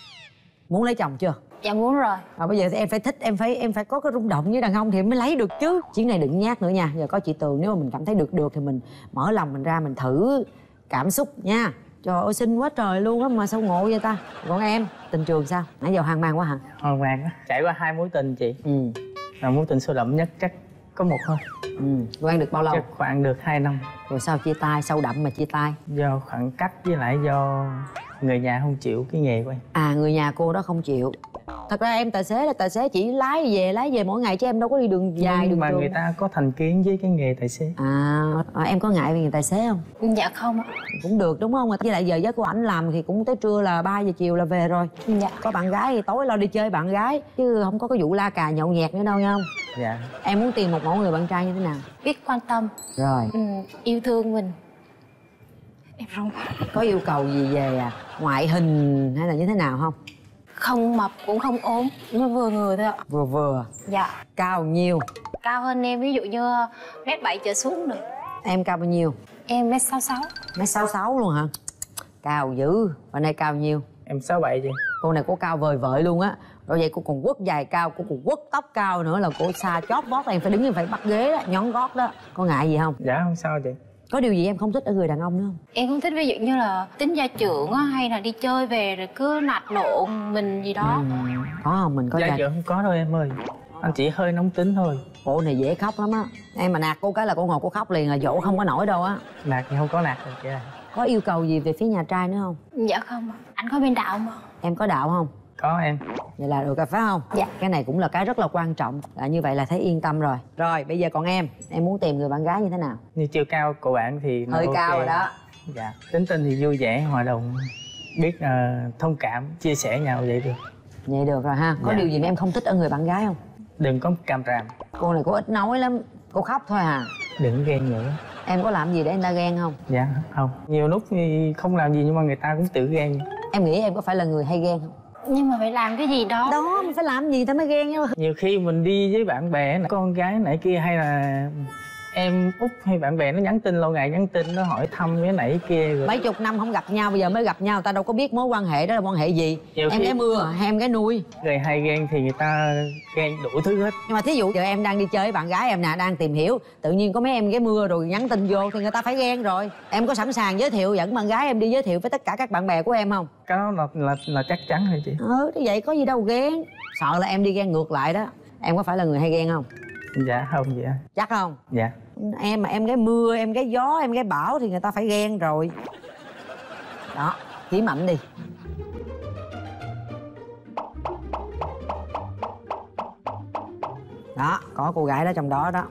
Muốn lấy chồng chưa? Dạ muốn rồi. Bây giờ thì em phải thích, em phải có cái rung động với đàn ông thì em mới lấy được chứ. Chuyến này đừng nhát nữa nha. Giờ có chị Tường, nếu mà mình cảm thấy được thì mình mở lòng mình ra, mình thử cảm xúc nha. Trời ơi xinh quá trời luôn á mà sao ngộ vậy ta. Còn em, tình trường sao? Nãy giờ hoang mang quá hả? Hoang mang á. Trải qua 2 mối tình chị. Là mối tình sôi động nhất chắc có một thôi. Quen được bao lâu? Chắc khoảng được 2 năm. Rồi sao chia tay, sâu đậm mà chia tay? Do khoảng cách với lại do người nhà không chịu cái nghề của em. À, người nhà cô đó không chịu. Thật ra em tài xế là tài xế chỉ lái về mỗi ngày chứ em đâu có đi đường dài đường mà trường. người ta có thành kiến với cái nghề tài xế. Em có ngại về nghề tài xế không? Dạ không ạ. Cũng được đúng không? Với lại giờ giấc của ảnh làm thì cũng tới trưa là 3 giờ chiều là về rồi. Dạ. Có bạn gái thì tối lo đi chơi bạn gái chứ không có cái vụ la cà nhậu nhẹt nữa đâu nha không? Dạ. Em muốn tìm một mẫu người bạn trai như thế nào? Biết quan tâm. Rồi. Yêu thương mình. Em không. Có yêu cầu gì về ngoại hình hay là như thế nào không? Không mập cũng không ốm, nó vừa người thôi ạ. Vừa vừa. Dạ. Cao nhiêu? Cao hơn em, ví dụ như 1m7 trở xuống được. Em cao bao nhiêu? Em 1m66. 1m66 luôn hả? Cao dữ. Bạn này cao nhiêu? Em 67 chị. Cô này cô cao vời vợi luôn á. Rồi vậy cô còn quất dài cao, cô còn quất tóc cao nữa là cô xa chót vót. Em phải đứng, em phải bắt ghế đó, nhón gót đó. Có ngại gì không? Dạ không sao chị. Có điều gì em không thích ở người đàn ông nữa không? Em không thích ví dụ như là tính gia trưởng á, hay là đi chơi về rồi cứ nạt nộ mình gì đó. Có không? Mình có gia trưởng không có đâu em ơi. Anh chỉ hơi nóng tính thôi. Cô này dễ khóc lắm á. Em mà nạt cô cái là cô ngồi cô khóc liền, là dỗ không có nổi đâu á. Nạt thì không có nạt được chị. Có yêu cầu gì về phía nhà trai nữa không? Dạ không. Anh có bên đạo không? Em có đạo không? Có em. Vậy là được rồi phải không? Dạ. Cái này cũng là cái rất là quan trọng. Là như vậy là thấy yên tâm rồi. Rồi bây giờ còn em muốn tìm người bạn gái như thế nào? Như chiều cao của bạn thì hơi okay. Cao rồi đó. Dạ. Tính tình thì vui vẻ, hòa đồng, biết thông cảm, chia sẻ nhau vậy được. Vậy được rồi ha. Có điều gì mà em không thích ở người bạn gái không? Đừng có càm ràm. Cô này cô ít nói lắm. Cô khóc thôi à? Đừng ghen nữa. Em có làm gì để người ta ghen không? Dạ không, nhiều lúc thì không làm gì nhưng mà người ta cũng tự ghen. Em nghĩ em có phải là người hay ghen không? Nhưng mà phải làm cái gì đó. Đó, mình phải làm gì ta mới ghen nhau. Nhiều khi mình đi với bạn bè, con gái nãy kia hay là em út hay bạn bè nó nhắn tin, lâu ngày nhắn tin nó hỏi thăm cái nãy kia rồi. Mấy chục năm không gặp nhau, bây giờ mới gặp nhau, ta đâu có biết mối quan hệ đó là quan hệ gì. Nhiều em khi... gái mưa hay em gái nuôi? Người hay ghen thì người ta ghen đủ thứ hết. Nhưng mà thí dụ giờ em đang đi chơi với bạn gái em nè, đang tìm hiểu, tự nhiên có mấy em gái mưa rồi nhắn tin vô thì người ta phải ghen rồi. Em có sẵn sàng giới thiệu dẫn bạn gái em đi giới thiệu với tất cả các bạn bè của em không? Cái đó là chắc chắn rồi chị. Thế vậy có gì đâu ghen. Sợ là em đi ghen ngược lại đó. Em có phải là người hay ghen không? Dạ không vậy. Chắc không? Dạ. Em mà em gái mưa, em gái gió, em gái bão thì người ta phải ghen rồi. Đó, chỉ mạnh đi. Đó, có cô gái đó trong đó đó.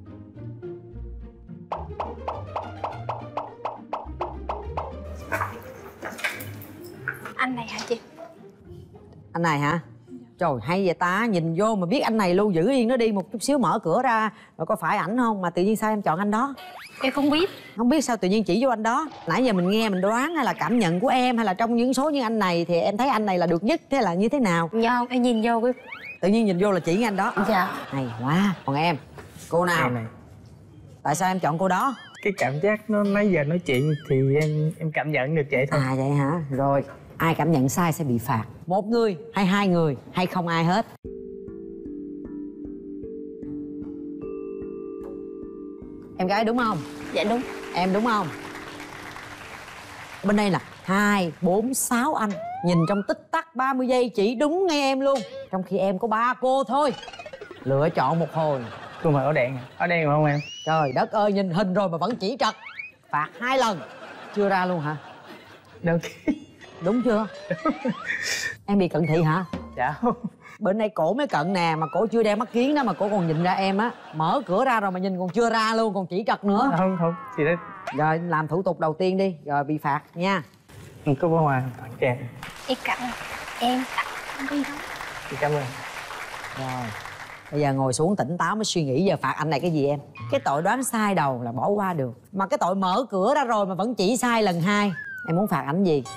Anh này hả chị? Anh này hả? Trời, hay vậy ta, nhìn vô mà biết anh này luôn. Giữ yên nó đi một chút xíu, mở cửa ra rồi có phải ảnh không mà tự nhiên sao em chọn anh đó? Em không biết. Không biết sao tự nhiên chỉ vô anh đó? Nãy giờ mình nghe mình đoán hay là cảm nhận của em, hay là trong những số như anh này thì em thấy anh này là được nhất, thế là như thế nào? Dạ không, em nhìn vô cái... Tự nhiên nhìn vô là chỉ anh đó. Dạ. Hay quá. Còn em, cô nào? Này. Tại sao em chọn cô đó? Cái cảm giác nó nãy giờ nói chuyện thì em cảm nhận được vậy thôi. À vậy hả? Rồi, ai cảm nhận sai sẽ bị phạt. Một người hay hai người hay không ai hết? Em gái đúng không? Dạ đúng. Em đúng không? Bên đây là 2, 4, 6 anh. Nhìn trong tích tắc 30 giây chỉ đúng ngay em luôn. Trong khi em có 3 cô thôi. Lựa chọn một hồi. Cô mời ở đèn. Ở đèn phải không em? Trời đất ơi, nhìn hình rồi mà vẫn chỉ trật. Phạt 2 lần. Chưa ra luôn hả? Đâu. Đúng chưa? Em bị cận thị hả? Dạ không. Bên đây cổ mới cận nè, mà cổ chưa đeo mắt kiếng đó mà cổ còn nhìn ra em á. Mở cửa ra rồi mà nhìn còn chưa ra luôn, còn chỉ trật nữa. Không chị đấy. Rồi làm thủ tục đầu tiên đi, rồi bị phạt nha. Có bó hoa tặng cho em. Em cảm ơn. Em tặng đi đó. Chị cảm ơn. Rồi bây giờ ngồi xuống tỉnh táo mới suy nghĩ giờ phạt anh này cái gì em. Cái tội đoán sai đầu là bỏ qua được, mà cái tội mở cửa ra rồi mà vẫn chỉ sai lần 2. Em muốn phạt ảnh gì?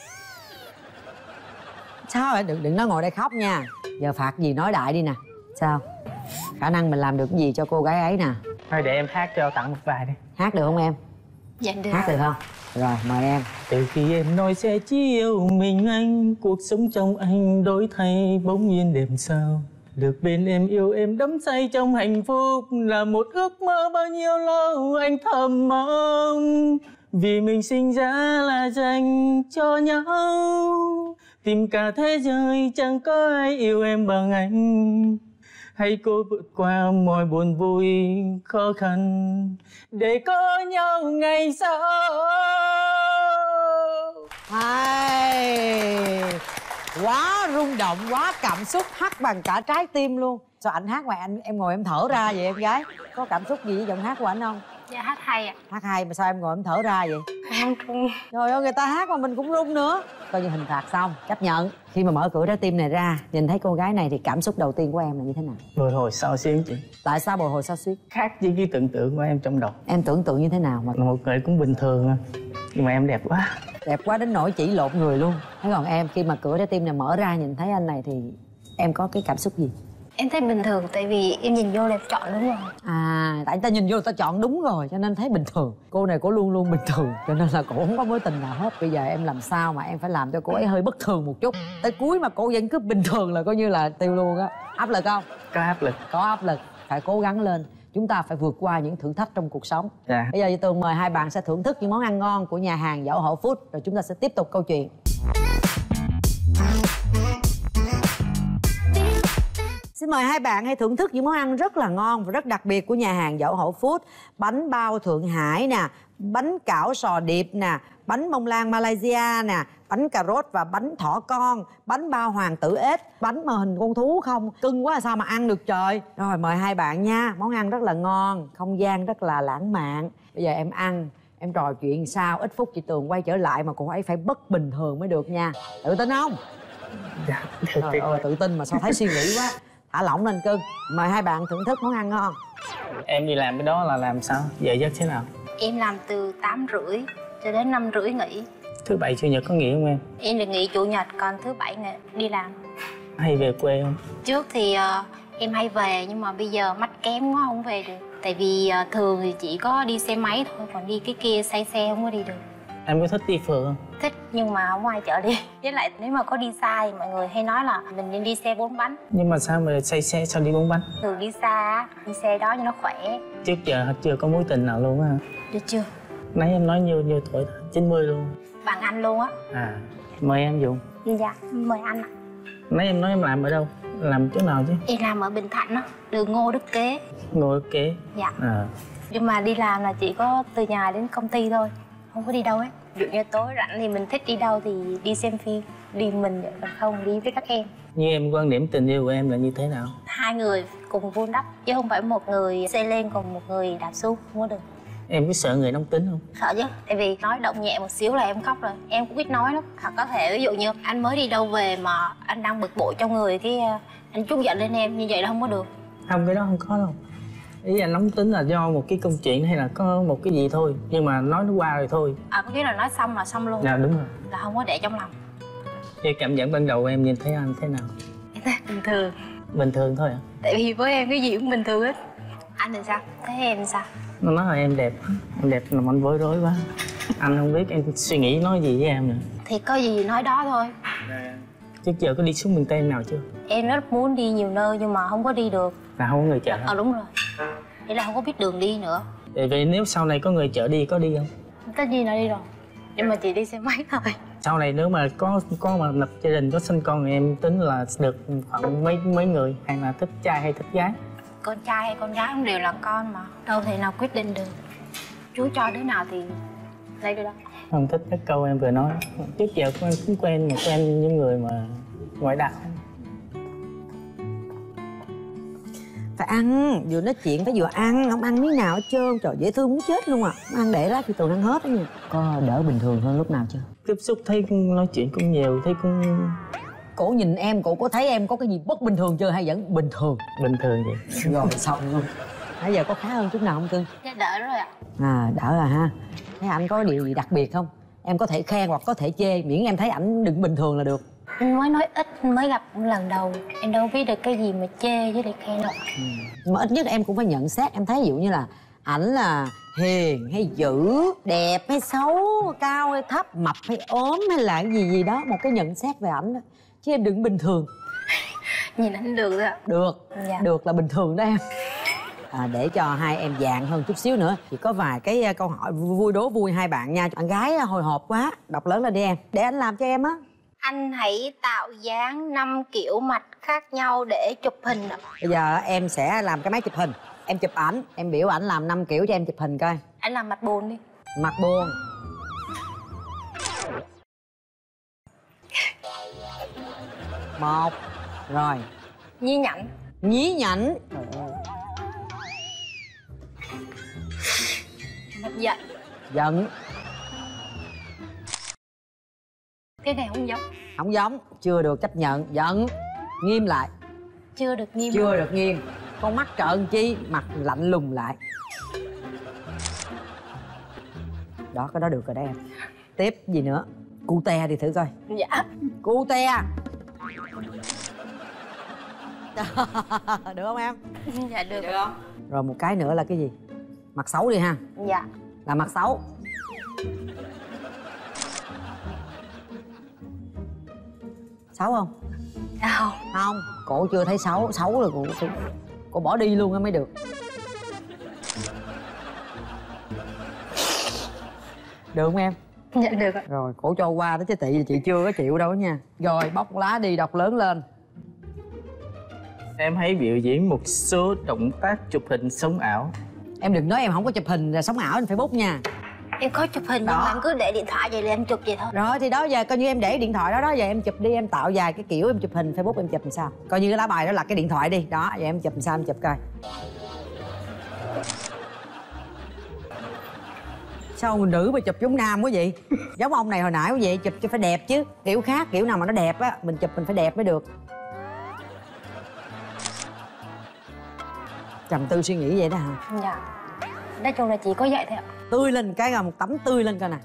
Sao vậy? Đừng nói ngồi đây khóc nha. Giờ phạt gì nói đại đi nè. Sao? Khả năng mình làm được cái gì cho cô gái ấy nè. Thôi để em hát cho tặng một bài đi. Hát được không em? Dạ được. Hát được không? Rồi mời em. Từ khi em nói sẽ chỉ yêu mình anh, cuộc sống trong anh đổi thay bỗng nhiên đêm sao. Được bên em yêu em đắm say trong hạnh phúc là một ước mơ bao nhiêu lâu anh thầm mong. Vì mình sinh ra là dành cho nhau, tìm cả thế giới chẳng có ai yêu em bằng anh. Hãy cố vượt qua mọi buồn vui khó khăn để có nhau ngày sau. Hay quá, rung động, quá cảm xúc, hát bằng cả trái tim luôn. Sao anh hát ngoài em ngồi em thở ra vậy em gái? Có cảm xúc gì với giọng hát của anh không? Dạ hát hay ạ. Hát hay mà sao em ngồi em thở ra vậy? Em run. Trời ơi, người ta hát mà mình cũng run nữa. Coi như hình phạt xong, chấp nhận. Khi mà mở cửa trái tim này ra, nhìn thấy cô gái này thì cảm xúc đầu tiên của em là như thế nào? Bồi hồi sao xuyến chị. Tại sao bồi hồi sao xuyến? Khác với cái tưởng tượng của em trong đầu. Em tưởng tượng như thế nào mà? Một người cũng bình thường nhưng mà em đẹp quá. Đẹp quá đến nỗi chỉ lộn người luôn. Thế còn em, khi mà cửa trái tim này mở ra nhìn thấy anh này thì em có cái cảm xúc gì? Em thấy bình thường, tại vì em nhìn vô là em chọn đúng rồi. À, tại người ta nhìn vô người ta chọn đúng rồi cho nên thấy bình thường. Cô này cô luôn luôn bình thường cho nên là cô không có mối tình nào hết. Bây giờ em làm sao mà em phải làm cho cô ấy hơi bất thường một chút. Tới cuối mà cô vẫn cứ bình thường là coi như là tiêu luôn á. Áp lực không? Có áp lực. Có áp lực, phải cố gắng lên. Chúng ta phải vượt qua những thử thách trong cuộc sống. Dạ. Bây giờ Chị Tường mời hai bạn sẽ thưởng thức những món ăn ngon của nhà hàng Dẫu Hậu Food. Rồi chúng ta sẽ tiếp tục câu chuyện. Xin mời hai bạn hãy thưởng thức những món ăn rất là ngon và rất đặc biệt của nhà hàng Dẫu Hậu Food. Bánh bao Thượng Hải nè, bánh cảo sò điệp nè, bánh bông lan Malaysia nè, bánh cà rốt và bánh thỏ con, bánh bao hoàng tử ếch, bánh mà hình con thú không, cưng quá sao mà ăn được trời. Rồi mời hai bạn nha, món ăn rất là ngon, không gian rất là lãng mạn. Bây giờ em ăn, em trò chuyện sao, ít phút chị Tường quay trở lại mà cô ấy phải bất bình thường mới được nha. Tự tin không? Dạ, Trời ơi, tự tin mà sao thấy suy nghĩ quá. Thả lỏng lên cưng. Mời hai bạn thưởng thức món ăn ngon. Em đi làm cái đó là làm sao? Giờ giấc thế nào? Em làm từ 8:30 cho đến 5:30 nghỉ. Thứ bảy chủ nhật có nghỉ không em? Em được nghỉ chủ nhật, còn thứ bảy đi làm. Hay về quê không? Trước thì em hay về, nhưng mà bây giờ mắt kém quá không về được. Tại vì thường thì chỉ có đi xe máy thôi, còn đi cái kia say xe không có đi được. Em có thích đi phượt không? Thích, nhưng mà không ai chở đi. Với lại nếu mà có đi xa thì mọi người hay nói là mình nên đi xe 4 bánh. Nhưng mà sao mà say xe sao đi 4 bánh? Thường đi xa, đi xe đó cho nó khỏe. Trước giờ chưa có mối tình nào luôn á? Được chưa? Nãy em nói nhiêu tuổi? 90 luôn. Bằng anh luôn á. À, mời em dùng. Dạ, mời anh ạ. Nãy em nói em làm ở đâu? Làm chỗ nào chứ? Em làm ở Bình Thạnh á, đường Ngô Đức Kế. Ngồi ở kế. Dạ. À. Nhưng mà đi làm là chỉ có từ nhà đến công ty thôi, không có đi đâu hết. Ví dụ như tối rảnh thì mình thích đi đâu thì đi xem phim, đi mình vậy, còn không đi với các em. Như em, quan điểm tình yêu của em là như thế nào? Hai người cùng vun đắp, chứ không phải một người xây lên còn một người đạp xuống, không có được. Em có sợ người nóng tính không? Sợ chứ, tại vì nói động nhẹ một xíu là em khóc rồi. Em cũng biết nói lắm. Hoặc có thể ví dụ như anh mới đi đâu về mà anh đang bực bội trong người, cái anh trút giận lên em, như vậy là không có được. Không, cái đó không có đâu. Ý là nóng tính là do một cái câu chuyện hay là có một cái gì thôi, nhưng mà nói nó qua rồi thôi. À, có nghĩa là nói xong là xong luôn. Dạ đúng rồi. Là không có để trong lòng. Cái cảm nhận ban đầu em nhìn thấy anh thế nào? Em thấy bình thường. Bình thường thôi à? Tại vì với em cái gì cũng bình thường hết. Anh thì sao? Thấy em sao? Nó nói là em đẹp làm anh bối rối quá. Anh không biết em suy nghĩ nói gì với em nữa. Thì có gì nói đó thôi. Trước giờ có đi xuống miền Tây nào chưa? Em rất muốn đi nhiều nơi nhưng mà không có đi được. Là không có người chở? Đúng rồi. Vậy là không có biết đường đi nữa. Vậy nếu sau này có người chở đi có đi không? Tất nhiên là đi rồi. Nhưng mà chỉ đi xe máy thôi. Sau này nếu mà có mà lập gia đình, có sinh con thì em tính là được khoảng mấy người, hay là thích trai hay thích gái? Con trai hay con gái cũng đều là con mà, đâu thể nào quyết định được. Chú cho đứa nào thì lấy đứa đó. Không thích cái câu em vừa nói. Trước giờ cũng quen những người mà ngoại đạo. Phải ăn, vừa nói chuyện phải vừa ăn, không ăn miếng nào hết trơn. Trời, dễ thương muốn chết luôn à. Ăn để lá thì tụi ăn hết đó nha. Có đỡ bình thường hơn lúc nào chưa? Tiếp xúc thấy nói chuyện cũng nhiều, thấy cũng... Cổ nhìn em, cổ có thấy em có cái gì bất bình thường chưa hay vẫn bình thường? Bình thường vậy. Rồi xong luôn. Nãy giờ có khá hơn chút nào không cưng? Dạ đỡ rồi ạ. À, đỡ rồi ha. Thấy ảnh có điều gì đặc biệt không? Em có thể khen hoặc có thể chê, miễn em thấy ảnh đừng bình thường là được. Anh mới nói ít, mới gặp lần đầu, em đâu biết được cái gì mà chê với lại khen đâu. Nhưng mà ít nhất em cũng phải nhận xét. Em thấy ví dụ như là ảnh là hiền hay dữ, đẹp hay xấu, cao hay thấp, mập hay ốm hay là cái gì đó, một cái nhận xét về ảnh đó. Chứ em đừng bình thường. Nhìn anh được rồi ạ. Được, dạ. Được là bình thường đó em. Để cho hai em dạng hơn chút xíu nữa thì có vài cái câu hỏi vui đố vui hai bạn nha. Bạn gái hồi hộp quá, đọc lớn lên đi em. Để anh làm cho em á. Anh hãy tạo dáng 5 kiểu mặt khác nhau để chụp hình ạ. Bây giờ em sẽ làm cái máy chụp hình. Em chụp ảnh, em biểu ảnh làm 5 kiểu cho em chụp hình coi. Anh làm mặt buồn đi. Mặt buồn. Một. Rồi. Nhí nhảnh. Nhí nhảnh. Mặt giận. Giận. Cái này không giống. Không giống, chưa được chấp nhận. Giận. Nghiêm lại. Chưa được nghiêm. Chưa được nghiêm. Con mắt trợn chi, mặt lạnh lùng lại. Đó, cái đó được rồi đấy em. Tiếp gì nữa? Cute đi thử coi. Dạ. Cute. Được không em? Dạ được. Được không? Rồi một cái nữa là cái gì? Mặt xấu đi ha. Dạ. Là mặt xấu. Xấu không? Không. Không, cổ chưa thấy xấu. Xấu là cổ bỏ đi luôn á mới được. Được không em? Dạ được ạ. Rồi, cổ cho qua đó chứ chị chưa có chịu đâu nha. Rồi, bóc lá đi, đọc lớn lên. Em hãy biểu diễn một số động tác chụp hình sống ảo. Em đừng nói em không có chụp hình sống ảo trên Facebook nha. Em có chụp hình nhưng mà em cứ để điện thoại vậy là em chụp vậy thôi. Rồi thì đó giờ coi như em để điện thoại đó giờ em chụp đi, em tạo vài cái kiểu em chụp hình Facebook em chụp làm sao. Coi như cái lá bài đó là cái điện thoại đi. Đó, giờ em chụp làm sao em chụp coi. Sao người nữ mà chụp giống nam quá vậy? Giống ông này hồi nãy quá vậy, chụp cho phải đẹp chứ. Kiểu khác, kiểu nào mà nó đẹp á, mình chụp mình phải đẹp mới được. Trầm tư suy nghĩ vậy đó hả? Dạ. Nói chung là chỉ có vậy thôi ạ. Tươi lên cái là một tấm tươi lên coi nè.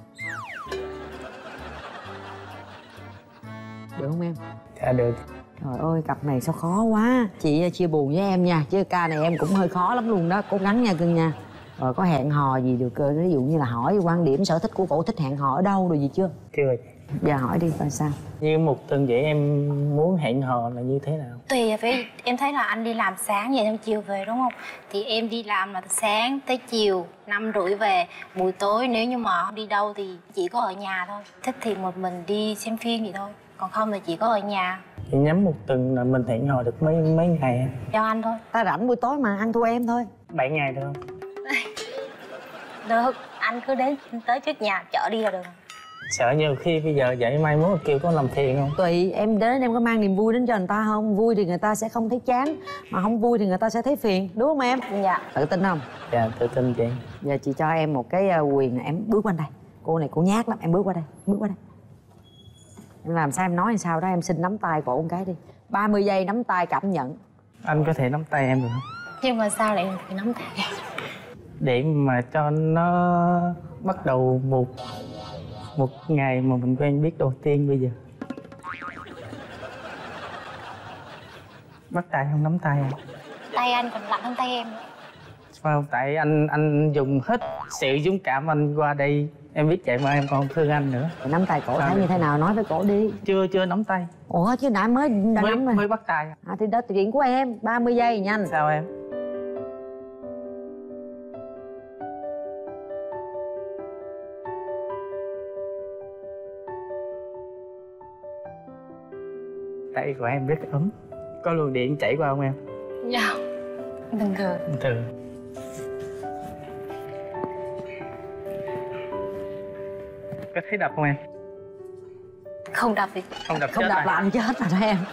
Được không em? Dạ được. Trời ơi, cặp này sao khó quá. Chị chia buồn với em nha, chứ ca này em cũng hơi khó lắm luôn đó. Cố gắng nha cưng nha. Rồi có hẹn hò gì được, ví dụ như là hỏi quan điểm sở thích của cổ, thích hẹn hò ở đâu rồi gì chưa? Chưa. Giờ hỏi đi coi sao. Như một tuần vậy em muốn hẹn hò là như thế nào? Tùy phải, em thấy là anh đi làm sáng về xong chiều về đúng không? Thì em đi làm là từ sáng tới chiều 5:30 về. Buổi tối nếu như mà không đi đâu thì chỉ có ở nhà thôi. Thích thì một mình đi xem phim gì thôi. Còn không thì chỉ có ở nhà. Thì nhắm một tuần là mình hẹn hò được mấy ngày? Cho anh thôi. Ta rảnh buổi tối mà, ăn thua em thôi. 7 ngày được không? Được, anh cứ đến tới trước nhà chở đi là được. Sợ nhiều khi bây giờ vậy mai mốt kêu có làm phiền không? Tùy, em đến em có mang niềm vui đến cho người ta không? Vui thì người ta sẽ không thấy chán, mà không vui thì người ta sẽ thấy phiền, đúng không em? Dạ. Tự tin không? Dạ, tự tin chị. Giờ chị cho em một cái quyền, em bước qua đây. Cô này cô nhát lắm, em bước qua đây, bước qua đây. Em làm sao em nói làm sao đó, em xin nắm tay cổ một cái đi. 30 giây nắm tay cảm nhận. Anh có thể nắm tay em được không? Nhưng mà sao lại phải nắm tay? Để mà cho nó bắt đầu một ngày mà mình quen biết đầu tiên bây giờ. Bắt tay không nắm tay không? Tay anh còn lạnh hơn tay em. Không, tại anh dùng hết sự dũng cảm anh qua đây. Em biết vậy mà em còn thương anh nữa. Nắm tay cổ thấy như thế nào, nói với cổ đi. Chưa nắm tay. Ủa chứ nãy mới đã nắm rồi. Mới bắt tay. Thì đó chuyện của em, 30 giây nhanh. Sao em? Tay của em rất ấm. Có luồng điện chảy qua không em? Dạ. Bình thường. Bình thường. Có thấy đập không em? Không đập thì không đập, không đập là anh chết rồi đó em.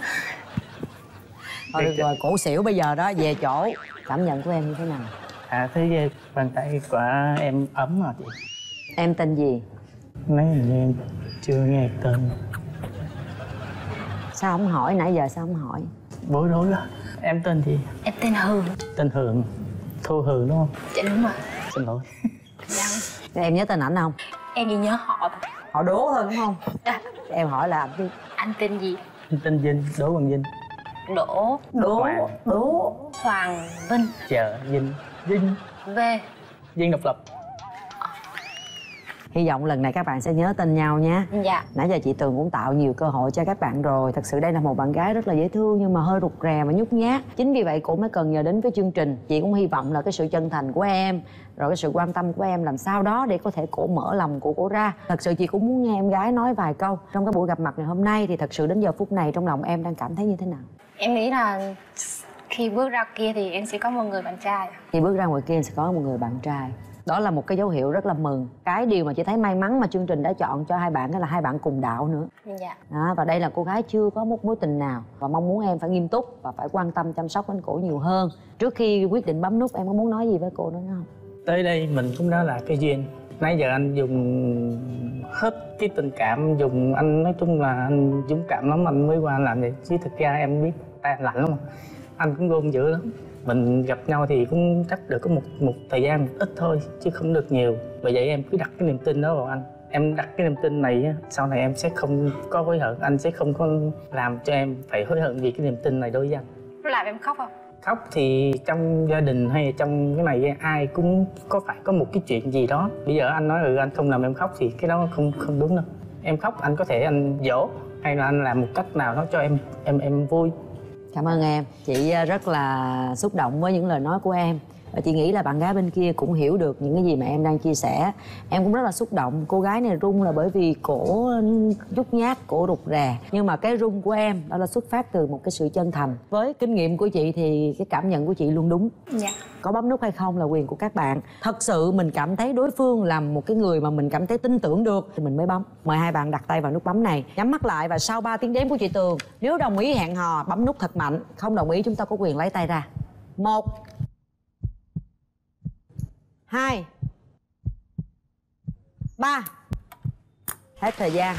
Thôi rồi, cổ xỉu bây giờ đó, về chỗ. Cảm nhận của em như thế nào? Thấy bàn tay của em ấm rồi chị. Em tên gì? Mấy hình như em chưa nghe tên. Sao không hỏi, nãy giờ sao không hỏi? Bối rối đó. Em tên gì? Em tên Hường. Tên Hường. Thu Hường đúng không? Dạ đúng rồi. Xin lỗi. Dạ. Em nhớ tên ảnh không? Em chỉ nhớ họ. Họ đố thôi đúng không? Dạ. Em hỏi là anh tên gì? Anh tên Vinh, Đỗ Hoàng Vinh. Đỗ Hoàng Vinh. Chờ Vinh. V. Viên độc lập. Hy vọng lần này các bạn sẽ nhớ tên nhau nha. Dạ. Nãy giờ chị Tường cũng tạo nhiều cơ hội cho các bạn rồi. Thật sự đây là một bạn gái rất là dễ thương nhưng mà hơi rụt rè và nhút nhát. Chính vì vậy cô mới cần nhờ đến với chương trình. Chị cũng hy vọng là cái sự chân thành của em, rồi cái sự quan tâm của em làm sao đó để có thể cổ mở lòng của cổ ra. Thật sự chị cũng muốn nghe em gái nói vài câu. Trong cái buổi gặp mặt ngày hôm nay thì thật sự đến giờ phút này trong lòng em đang cảm thấy như thế nào? Em nghĩ là khi bước ra kia thì em sẽ có một người bạn trai. Khi bước ra ngoài kia sẽ có một người bạn trai. Đó là một cái dấu hiệu rất là mừng. Cái điều mà chị thấy may mắn mà chương trình đã chọn cho hai bạn đó là hai bạn cùng đạo nữa. Dạ. Đó, và đây là cô gái chưa có một mối tình nào. Và mong muốn em phải nghiêm túc và phải quan tâm chăm sóc đến cổ nhiều hơn. Trước khi quyết định bấm nút em có muốn nói gì với cô nữa không? Tới đây mình cũng đã là cái duyên. Nãy giờ anh dùng hết cái tình cảm, anh nói chung là anh dũng cảm lắm anh mới qua anh làm vậy. Chứ thực ra em biết tay anh lạnh lắm mà. Anh cũng gôn dữ lắm. Mình gặp nhau thì cũng chắc được có một thời gian ít thôi chứ không được nhiều. Bởi vậy em cứ đặt cái niềm tin đó vào anh. Em đặt cái niềm tin này sau này em sẽ không có hối hận. Anh sẽ không có làm cho em phải hối hận vì cái niềm tin này đối với anh. Nó làm em khóc không? Khóc thì trong gia đình hay trong cái này ai cũng phải có một cái chuyện gì đó. Bây giờ anh nói anh không làm em khóc thì cái đó không đúng đâu. Em khóc anh có thể anh dỗ hay là anh làm một cách nào đó cho em vui. Cảm ơn em. Chị rất là xúc động với những lời nói của em. Và chị nghĩ là bạn gái bên kia cũng hiểu được những cái gì mà em đang chia sẻ. Em cũng rất là xúc động. Cô gái này run là bởi vì cổ nhút nhát, cổ rụt rè. Nhưng mà cái run của em đó là xuất phát từ một cái sự chân thành. Với kinh nghiệm của chị thì cái cảm nhận của chị luôn đúng. Dạ. Có bấm nút hay không là quyền của các bạn. Thật sự mình cảm thấy đối phương là một cái người mà mình cảm thấy tin tưởng được thì mình mới bấm. Mời hai bạn đặt tay vào nút bấm này. Nhắm mắt lại và sau 3 tiếng đếm của chị Tường, nếu đồng ý hẹn hò bấm nút thật mạnh. Không đồng ý chúng ta có quyền lấy tay ra. 1 2 3. Hết thời gian.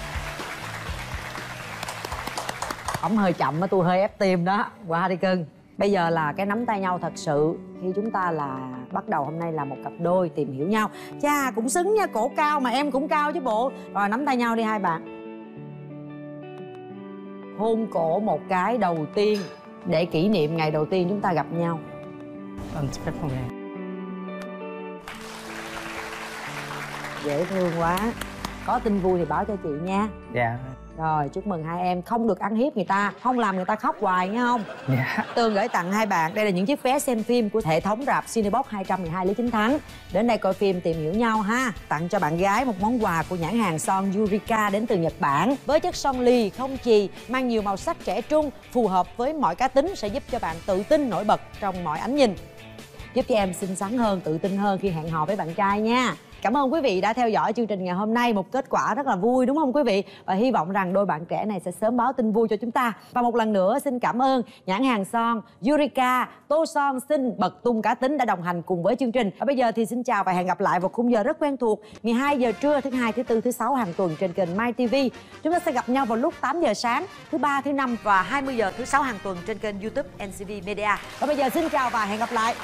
Ổng hơi chậm á, tôi hơi ép tim đó. Qua đi cưng. Bây giờ là cái nắm tay nhau thật sự. Khi chúng ta là bắt đầu hôm nay là một cặp đôi tìm hiểu nhau. Cha cũng xứng nha, cổ cao mà em cũng cao chứ bộ. Rồi nắm tay nhau đi hai bạn. Hôn cổ một cái đầu tiên để kỷ niệm ngày đầu tiên chúng ta gặp nhau. Anh xin phép hôn em. Dễ thương quá. Có tin vui thì báo cho chị nha. Dạ. Rồi chúc mừng hai em. Không được ăn hiếp người ta, không làm người ta khóc hoài nghe không? Dạ. Tường gửi tặng hai bạn. Đây là những chiếc vé xem phim của hệ thống rạp Cinebox 212 Lý Chính Thắng. Đến đây coi phim tìm hiểu nhau ha. Tặng cho bạn gái một món quà của nhãn hàng son Yurika đến từ Nhật Bản. Với chất son lì không chì, mang nhiều màu sắc trẻ trung, phù hợp với mọi cá tính, sẽ giúp cho bạn tự tin nổi bật trong mọi ánh nhìn. Giúp cho em xinh xắn hơn, tự tin hơn khi hẹn hò với bạn trai nha. Cảm ơn quý vị đã theo dõi chương trình ngày hôm nay. Một kết quả rất là vui đúng không quý vị? Và hy vọng rằng đôi bạn trẻ này sẽ sớm báo tin vui cho chúng ta. Và một lần nữa xin cảm ơn nhãn hàng son Yurika, tô son xinh bật tung cá tính đã đồng hành cùng với chương trình. Và bây giờ thì xin chào và hẹn gặp lại vào khung giờ rất quen thuộc 12 giờ trưa thứ hai, thứ tư, thứ sáu hàng tuần trên kênh MyTV. Chúng ta sẽ gặp nhau vào lúc 8 giờ sáng thứ ba, thứ năm và 20 giờ thứ sáu hàng tuần trên kênh YouTube NCV Media. Và bây giờ xin chào và hẹn gặp lại.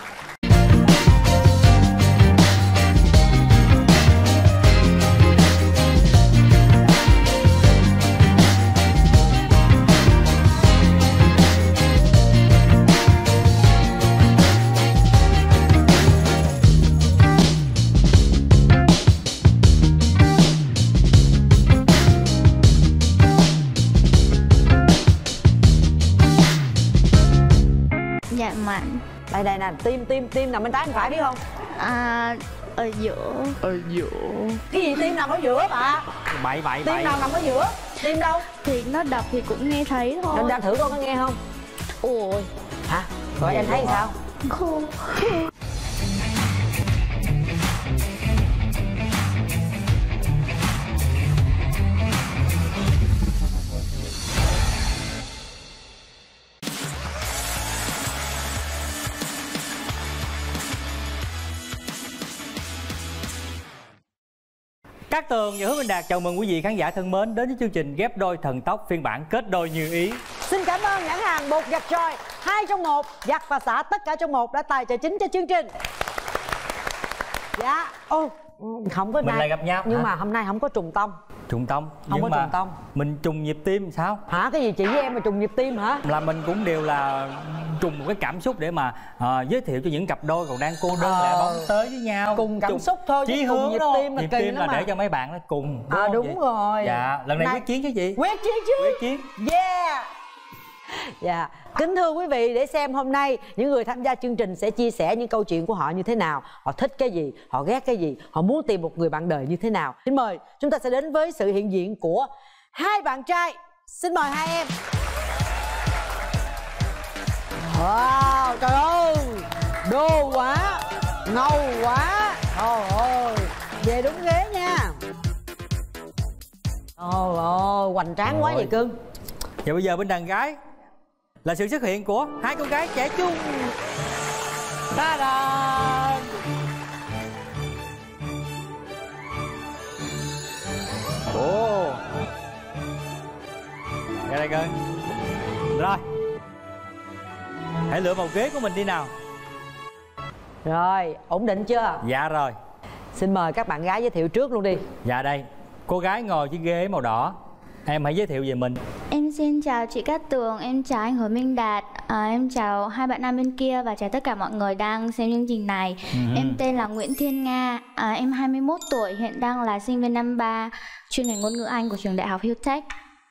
Dạ mạnh. Đây nè, tim nằm bên trái bên phải biết không? Ở giữa. Ở giữa. Cái gì tim nằm ở giữa bà? Bậy. Tim nào nằm ở giữa? Tim đâu? Thì nó đập thì cũng nghe thấy thôi. Đâm ra thử con có nghe không? Ôi. Hả? Rồi em thấy sao? Không. Cát Tường và Hứa Minh Đạt chào mừng quý vị khán giả thân mến đến với chương trình Ghép Đôi Thần Tốc phiên bản kết đôi như ý. Xin cảm ơn nhãn hàng bột giặt Joy 2 trong 1, giặt và xả tất cả trong một đã tài trợ chính cho chương trình. Dạ. Ô, không có Mình nay lại gặp nhau. nhưng hả? mà hôm nay không có trùng tông. Trùng tông. Không có trùng tông. Mình trùng nhịp tim sao? Hả? Cái gì chị với em mà trùng nhịp tim hả? Là mình cũng đều là trùng một cái cảm xúc để mà giới thiệu cho những cặp đôi còn đang cô đơn lẻ bóng tới với nhau. Cùng cảm xúc thôi chí chứ hướng cùng nhịp tim là nhịp kỳ tim lắm là mà. để cho mấy bạn nó cùng. Đúng rồi. Dạ, lần này quyết chiến chứ chị? Quyết chiến chứ. Quyết chiến. Yeah. Dạ, kính thưa quý vị, để xem hôm nay những người tham gia chương trình sẽ chia sẻ những câu chuyện của họ như thế nào, họ thích cái gì, họ ghét cái gì, họ muốn tìm một người bạn đời như thế nào. Xin mời chúng ta sẽ đến với sự hiện diện của hai bạn trai. Xin mời hai em. Wow, trời ơi, đô quá, ngầu quá. Trời ơi, về đúng ghế nha. Trời ơi, hoành tráng quá vậy cưng. Và bây giờ bên đàn gái là sự xuất hiện của hai cô gái trẻ trung. Ta-da! Ồ, ra đây coi. Rồi, hãy lựa vào ghế của mình đi nào. Rồi, ổn định chưa? Dạ rồi. Xin mời các bạn gái giới thiệu trước luôn đi. Dạ đây, cô gái ngồi chiếc ghế màu đỏ. Em hãy giới thiệu về mình. Em xin chào chị Cát Tường, em chào anh Hứa Minh Đạt, em chào hai bạn nam bên kia và chào tất cả mọi người đang xem chương trình này. Em tên là Nguyễn Thiên Nga, em 21 tuổi, hiện đang là sinh viên năm 3 chuyên ngành ngôn ngữ Anh của trường đại học Hilltech.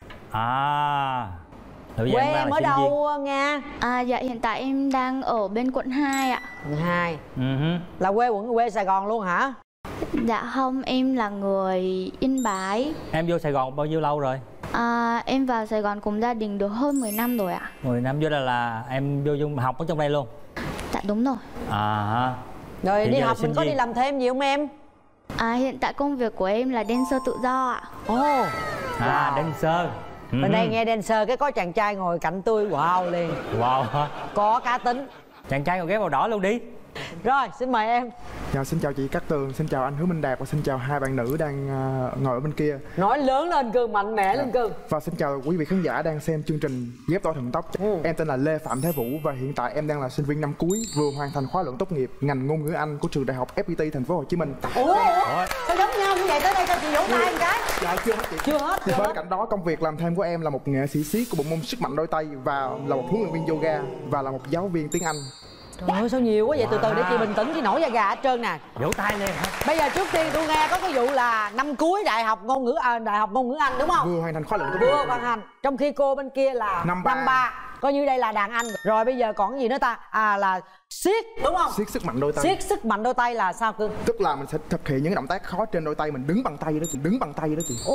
Quê em ở đâu Nga? Dạ hiện tại em đang ở bên quận 2 ạ. Quận 2. Là quê Sài Gòn luôn hả? Dạ không, em là người Yên Bái. Em vô Sài Gòn bao nhiêu lâu rồi? Em vào Sài Gòn cùng gia đình được hơn 10 năm rồi ạ. 10 năm vô là em vô học ở trong đây luôn? Dạ đúng rồi. Rồi đi học mình có đi làm thêm gì không em? Hiện tại công việc của em là dancer tự do ạ. Dancer. Bên đây nghe dancer cái có chàng trai ngồi cạnh tôi, wow liền. Wow hả? Có cá tính. Chàng trai ngồi ghế màu đỏ luôn đi. Rồi, xin mời em. Dạ, xin chào chị Cát Tường, xin chào anh Hứa Minh Đạt và xin chào hai bạn nữ đang ngồi ở bên kia. Nói lớn lên Cương, mạnh mẽ lên Cương. Và xin chào quý vị khán giả đang xem chương trình Ghép Đôi Thần Tốc. Em tên là Lê Phạm Thế Vũ và hiện tại em đang là sinh viên năm cuối, vừa hoàn thành khóa luận tốt nghiệp ngành ngôn ngữ Anh của trường Đại học FPT Thành phố Hồ Chí Minh. Ủa? Sao giống nhau như vậy? Tới đây cho chị vỗ tay một cái. Dạ, chưa hết chị. Chưa hết. Bên cạnh đó, công việc làm thêm của em là một nghệ sĩ siết của bộ môn sức mạnh đôi tay và là một huấn luyện viên yoga và là một giáo viên tiếng Anh. Trời ơi, sao nhiều quá vậy? Từ từ để chị bình tĩnh, chị nổi da gà hết trơn nè. Vỗ tay lên hả? Bây giờ trước tiên tôi nghe có cái vụ là năm cuối đại học ngôn ngữ Anh đúng không? Vừa hoàn thành khóa luận tốt nghiệp. Vừa hoàn thành. Trong khi cô bên kia là năm ba. Coi như đây là đàn anh. Rồi bây giờ còn cái gì nữa ta? À là siết đúng không? Siết sức mạnh đôi tay. Siết sức mạnh đôi tay là sao Cương? Tức là mình sẽ thực hiện những cái động tác khó trên đôi tay, mình đứng bằng tay đó chị, đứng bằng tay đó chị.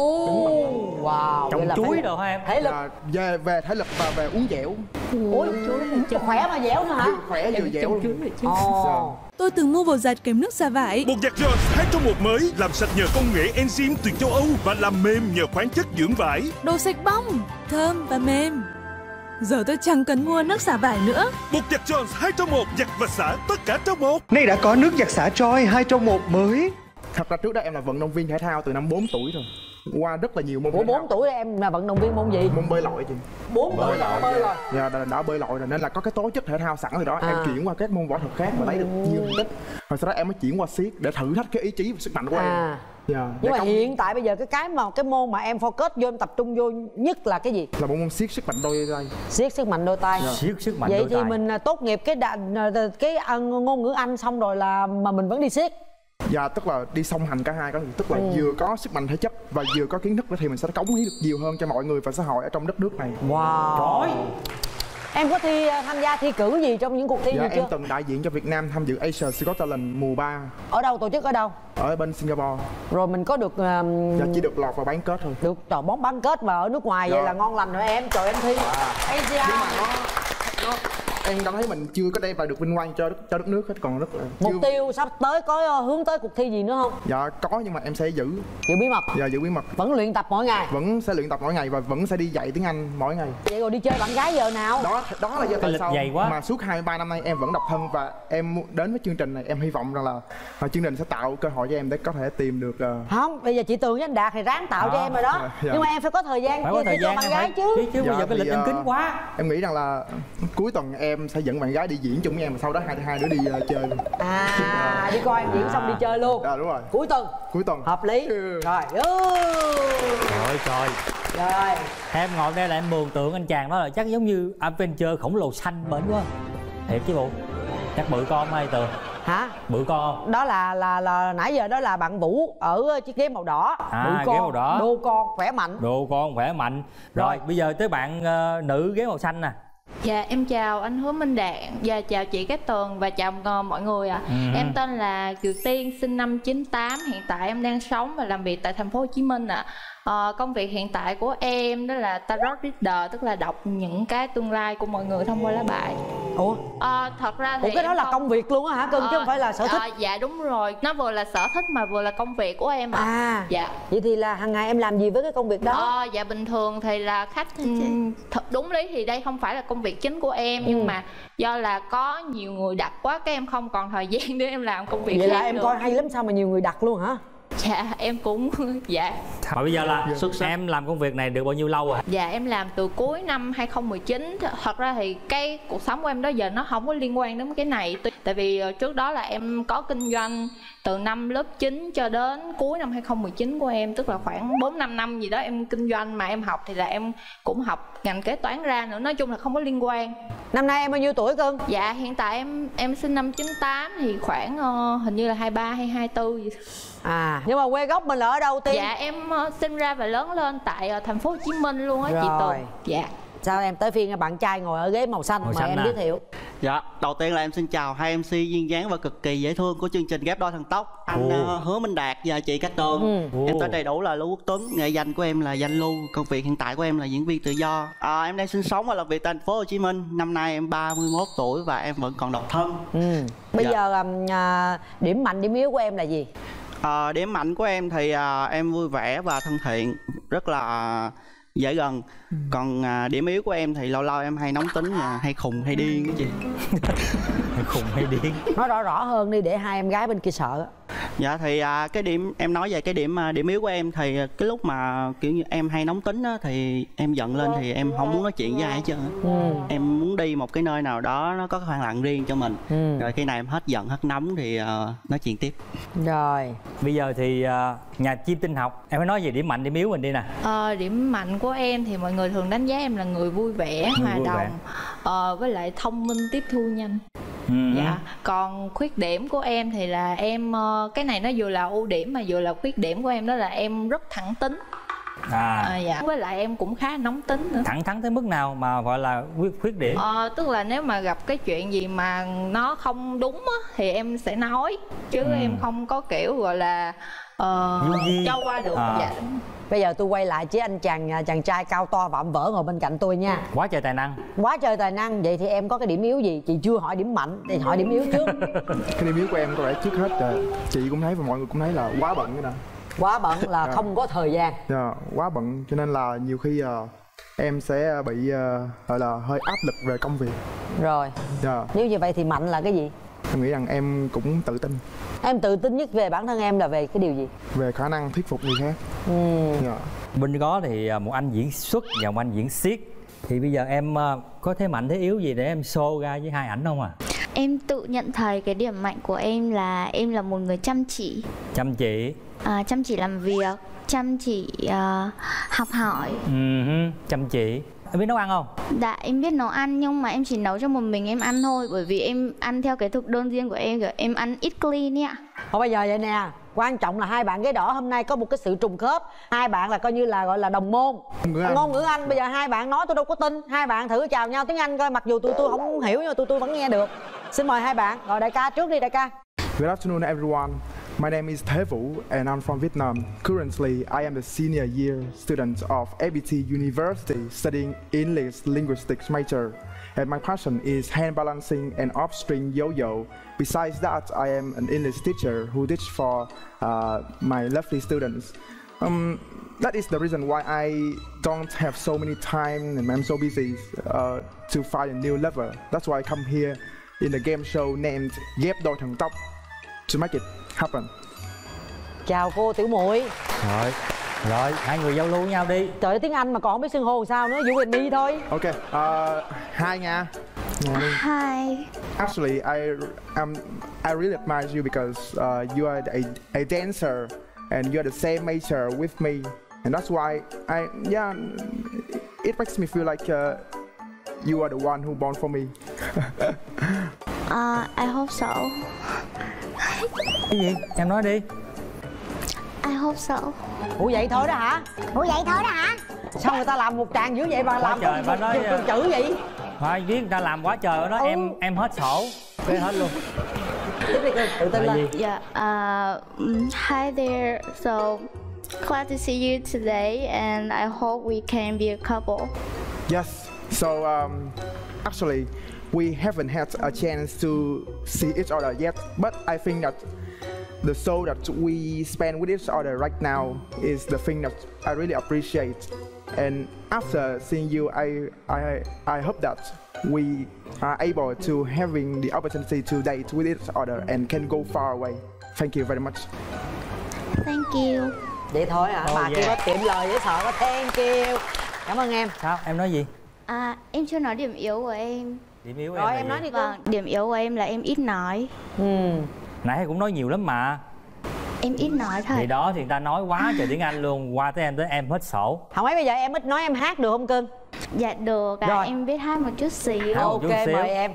Wow. Trồng chuối đồ hả em? Thể lực. Về thể lực và về uống dẻo. Ôi, khỏe mà dẻo nữa hả? Vừa khỏe vừa dẻo luôn. Tôi từng mua bột giặt kèm nước xả vải. Bột giặt Jones 2 trong 1 mới, làm sạch nhờ công nghệ enzyme từ châu Âu và làm mềm nhờ khoáng chất dưỡng vải. Đồ sạch bong, thơm và mềm. Giờ tôi chẳng cần mua nước xả vải nữa. Bột giặt Jones 2 trong 1, giặt và xả tất cả trong một. Nay đã có nước giặt xả Joy 2 trong 1 mới. Thật ra trước đó em là vận động viên thể thao từ năm 4 tuổi rồi. Qua rất là nhiều môn. Ủa 4 tuổi em là vận động viên môn gì? Môn bơi lội chị. 4 tuổi là bơi lội. Dạ, đã bơi lội rồi nên là có cái tố chất thể thao sẵn rồi đó. Em chuyển qua các môn võ thuật khác và lấy được nhiều thành tích. Rồi sau đó em mới chuyển qua siết để thử thách cái ý chí và sức mạnh của em. Dạ. Nhưng mà hiện tại bây giờ cái môn mà em focus vô, em tập trung vô nhất là cái gì? Là bộ môn siết sức mạnh đôi tay. Siết sức mạnh đôi tay. Siết sức mạnh vậy đôi tay. Vậy thì mình tốt nghiệp cái ngôn ngữ Anh xong rồi là mà mình vẫn đi siết. Dạ, tức là đi song hành cả hai cái, tức là vừa có sức mạnh thể chất và vừa có kiến thức thì mình sẽ cống hiến được nhiều hơn cho mọi người và xã hội ở trong đất nước này. Wow. Trời. Em có tham gia thi cử gì trong những cuộc thi gì chưa? Em từng đại diện cho Việt Nam tham dự Asia's Got Talent mùa 3. Ở đâu, tổ chức ở đâu? Ở bên Singapore. Rồi mình có được dạ, chỉ được lọt vào bán kết thôi. Được trò bóng bán kết mà ở nước ngoài vậy là ngon lành rồi em. Trời, em thi Asia. Em cảm thấy mình chưa có đem lại được vinh quang cho đất nước hết, còn rất là mục tiêu sắp tới có hướng tới cuộc thi gì nữa không? Dạ có, nhưng mà em sẽ giữ bí mật. Dạ, giữ bí mật. Vẫn luyện tập mỗi ngày? Vẫn sẽ luyện tập mỗi ngày và vẫn sẽ đi dạy tiếng Anh mỗi ngày. Vậy rồi đi chơi bạn gái giờ nào? Đó là do tại sao mà suốt 23 năm nay em vẫn độc thân và em đến với chương trình này, em hy vọng rằng là chương trình sẽ tạo cơ hội cho em để có thể tìm được Không, bây giờ chị Tường với anh Đạt thì ráng tạo cho em rồi đó. Nhưng mà em phải có thời gian cho bạn gái chứ. Chứ bây giờ cái lịch em kín quá. Em nghĩ rằng là cuối tuần em sẽ dẫn bạn gái đi diễn chung với em, và sau đó hai đứa đi chơi luôn. Đi coi em diễn xong đi chơi luôn. Đúng rồi. Cuối tuần hợp lý. Rồi. Trời. Rồi. Em ngồi đây là em mường tượng anh chàng đó là chắc giống như adventure khổng lồ xanh bển quá. Thiệt chứ bộ. Chắc bự con hay Tường? Hả? Bự con không? Đó là nãy giờ đó là bạn Vũ ở chiếc ghế màu đỏ. Bự con, ghế màu đỏ. Đô con khỏe mạnh. Rồi bây giờ tới bạn nữ ghế màu xanh nè. Dạ, em chào anh Hứa Minh Đạt và chào chị Cát Tường và chào mọi người ạ. Em tên là Kiều Tiên, sinh năm 98, hiện tại em đang sống và làm việc tại thành phố Hồ Chí Minh ạ. Công việc hiện tại của em đó là tarot reader, tức là đọc những cái tương lai của mọi người thông qua lá bài. Ủa? Thật ra thì cái đó là công việc luôn á hả Cưng, chứ không phải là sở thích? Dạ đúng rồi, nó vừa là sở thích mà vừa là công việc của em ạ. Dạ. Vậy thì là hàng ngày em làm gì với cái công việc đó? Dạ bình thường thì là khách thật đúng lý thì đây không phải là công việc chính của em, nhưng mà do là có nhiều người đặt quá cái em không còn thời gian để em làm công việc vậy khác là em nữa. coi hay lắm, sao mà nhiều người đặt luôn hả? Dạ em cũng dạ. Mà bây giờ là em làm công việc này được bao nhiêu lâu rồi? Dạ em làm từ cuối năm 2019. Thật ra thì cái cuộc sống của em đó giờ nó không có liên quan đến cái này. Tại vì trước đó là em có kinh doanh từ năm lớp 9 cho đến cuối năm 2019 của em, tức là khoảng 4-5 năm gì đó em kinh doanh, mà em học thì là em cũng học ngành kế toán ra nữa, nói chung là không có liên quan. Năm nay em bao nhiêu tuổi Cưng? Dạ hiện tại em sinh năm 98 thì khoảng hình như là 23 hay 24 gì. Nhưng mà quê gốc mình là ở đâu Tiên? Dạ em sinh ra và lớn lên tại thành phố Hồ Chí Minh luôn á chị Tường. Dạ. Sao em tới phiên bạn trai ngồi ở ghế màu xanh, mời em giới thiệu. Dạ, đầu tiên là em xin chào hai MC duyên dáng và cực kỳ dễ thương của chương trình Ghép Đôi Thần Tốc, anh Hứa Minh Đạt và chị Cát Tường. Em tên đầy đủ là Lưu Quốc Tuấn, nghệ danh của em là Danh Lưu, công việc hiện tại của em là diễn viên tự do. Em đang sinh sống và làm việc tại thành phố Hồ Chí Minh. Năm nay em 31 tuổi và em vẫn còn độc thân. Bây giờ điểm mạnh điểm yếu của em là gì? Điểm mạnh của em thì em vui vẻ và thân thiện, rất là dễ gần. Còn điểm yếu của em thì lâu lâu em hay nóng tính, hay khùng hay điên cái chị. Hay khùng hay điên. Nói rõ hơn đi để hai em gái bên kia sợ. Dạ thì cái điểm em nói về cái điểm yếu của em thì cái lúc mà kiểu như em hay nóng tính á, thì em giận lên thì em không muốn nói chuyện với ai hết trơn. Em muốn đi một cái nơi nào đó nó có khoảng lặng riêng cho mình. Rồi khi nào em hết giận hết nóng thì nói chuyện tiếp. Rồi bây giờ thì nhà chim tinh học, em phải nói về điểm mạnh điểm yếu mình đi nè. Điểm mạnh của em thì mọi người thường đánh giá em là người vui vẻ, hòa đồng, với lại thông minh, tiếp thu nhanh. Dạ. Còn khuyết điểm của em thì là em cái này nó vừa là ưu điểm mà vừa là khuyết điểm của em, đó là em rất thẳng tính. Dạ. Với lại em cũng khá nóng tính nữa. Thẳng thắn tới mức nào mà gọi là khuyết điểm? Tức là nếu mà gặp cái chuyện gì mà nó không đúng á, thì em sẽ nói, chứ em không có kiểu gọi là cho qua được. Dạ. Bây giờ tôi quay lại với anh chàng trai cao to vạm vỡ ngồi bên cạnh tôi nha. Quá trời tài năng. Quá trời tài năng. Vậy thì em có cái điểm yếu gì? Chị chưa hỏi điểm mạnh thì hỏi điểm yếu trước. Cái điểm yếu của em có lẽ trước hết là chị cũng thấy và mọi người cũng thấy là quá bận cái nè. Quá bận là không có thời gian. Quá bận cho nên là nhiều khi em sẽ bị gọi là hơi áp lực về công việc. Rồi. Nếu như vậy thì mạnh là cái gì? Em nghĩ rằng em cũng tự tin. Em tự tin nhất về bản thân em là về cái điều gì? Về khả năng thuyết phục người khác. Bên đó thì một anh diễn xuất và một anh diễn xiếc. Thì bây giờ em có thế mạnh thế yếu gì để em show ra với hai ảnh không à? Em tự nhận thấy cái điểm mạnh của em là một người chăm chỉ. Chăm chỉ. Chăm chỉ làm việc, chăm chỉ học hỏi. Chăm chỉ. Em biết nấu ăn không? Dạ em biết nấu ăn nhưng mà em chỉ nấu cho một mình em ăn thôi. Bởi vì em ăn theo cái thực đơn riêng của em, kiểu em ăn ít clean ấy ạ. Thôi bây giờ vậy nè, quan trọng là hai bạn ghế đỏ hôm nay có một cái sự trùng khớp. Hai bạn là coi như là gọi là đồng môn. Ngôn ngữ Anh, bây giờ hai bạn nói tôi đâu có tin. Hai bạn thử chào nhau tiếng Anh coi, mặc dù tôi không hiểu nhưng mà tôi vẫn nghe được. Xin mời hai bạn. Rồi đại ca trước đi đại ca. Good afternoon everyone. My name is Thế Vũ and I'm from Vietnam. Currently, I am the senior year student of FPT University studying English linguistics major. And my passion is hand balancing and off-string yo-yo. Besides that, I am an English teacher who teach for my lovely students. That is the reason why I don't have so many time and I'm so busy to find a new lover. That's why I come here in the game show named Ghép Đôi Thần Tốc to make it happen. Chào cô tiểu muội. Rồi, hai người giao lưu với nhau đi. Trời ơi, tiếng Anh mà còn không biết xưng hô sao nữa, you and me thôi. Ok, hi nha. Hi. Actually, I really admire you because you are a dancer and you are the same major with me, and that's why it makes me feel like you are the one who born for me. I hope so. Cái gì? Em nói đi. I hope so. Ủa vậy thôi đó hả? Sao người ta làm một tràng dữ vậy mà làm con chữ vậy? Thôi biết người ta làm quá trời ở đó. Em hết sổ. Cái hết luôn. Tiếp đi cưng, tự tin lên. Hi there. So glad to see you today and I hope we can be a couple. Yes. So actually we haven't had a chance to see each other yet, but I think that the show that we spend with each other right now is the thing that I really appreciate. And after seeing you, I hope that we are able to having the opportunity to date with each other and can go far away. Thank you very much. Thank you. Vậy thôi hả? Bà kia có tiệm lời dễ sợ có thank you. Cảm ơn em. Sao? Em nói gì? Em chưa nói điểm yếu của em. Điểm yếu rồi em nói đi con. Điểm yếu của em là em ít nói. Nãy cũng nói nhiều lắm mà. Em ít nói thôi. Thì đó thì người ta nói quá trời tiếng Anh luôn. Qua tới em hết sổ. Không ấy bây giờ em ít nói em hát được không cưng? Dạ được ạ. Em biết hát một chút xíu. Ok mời em.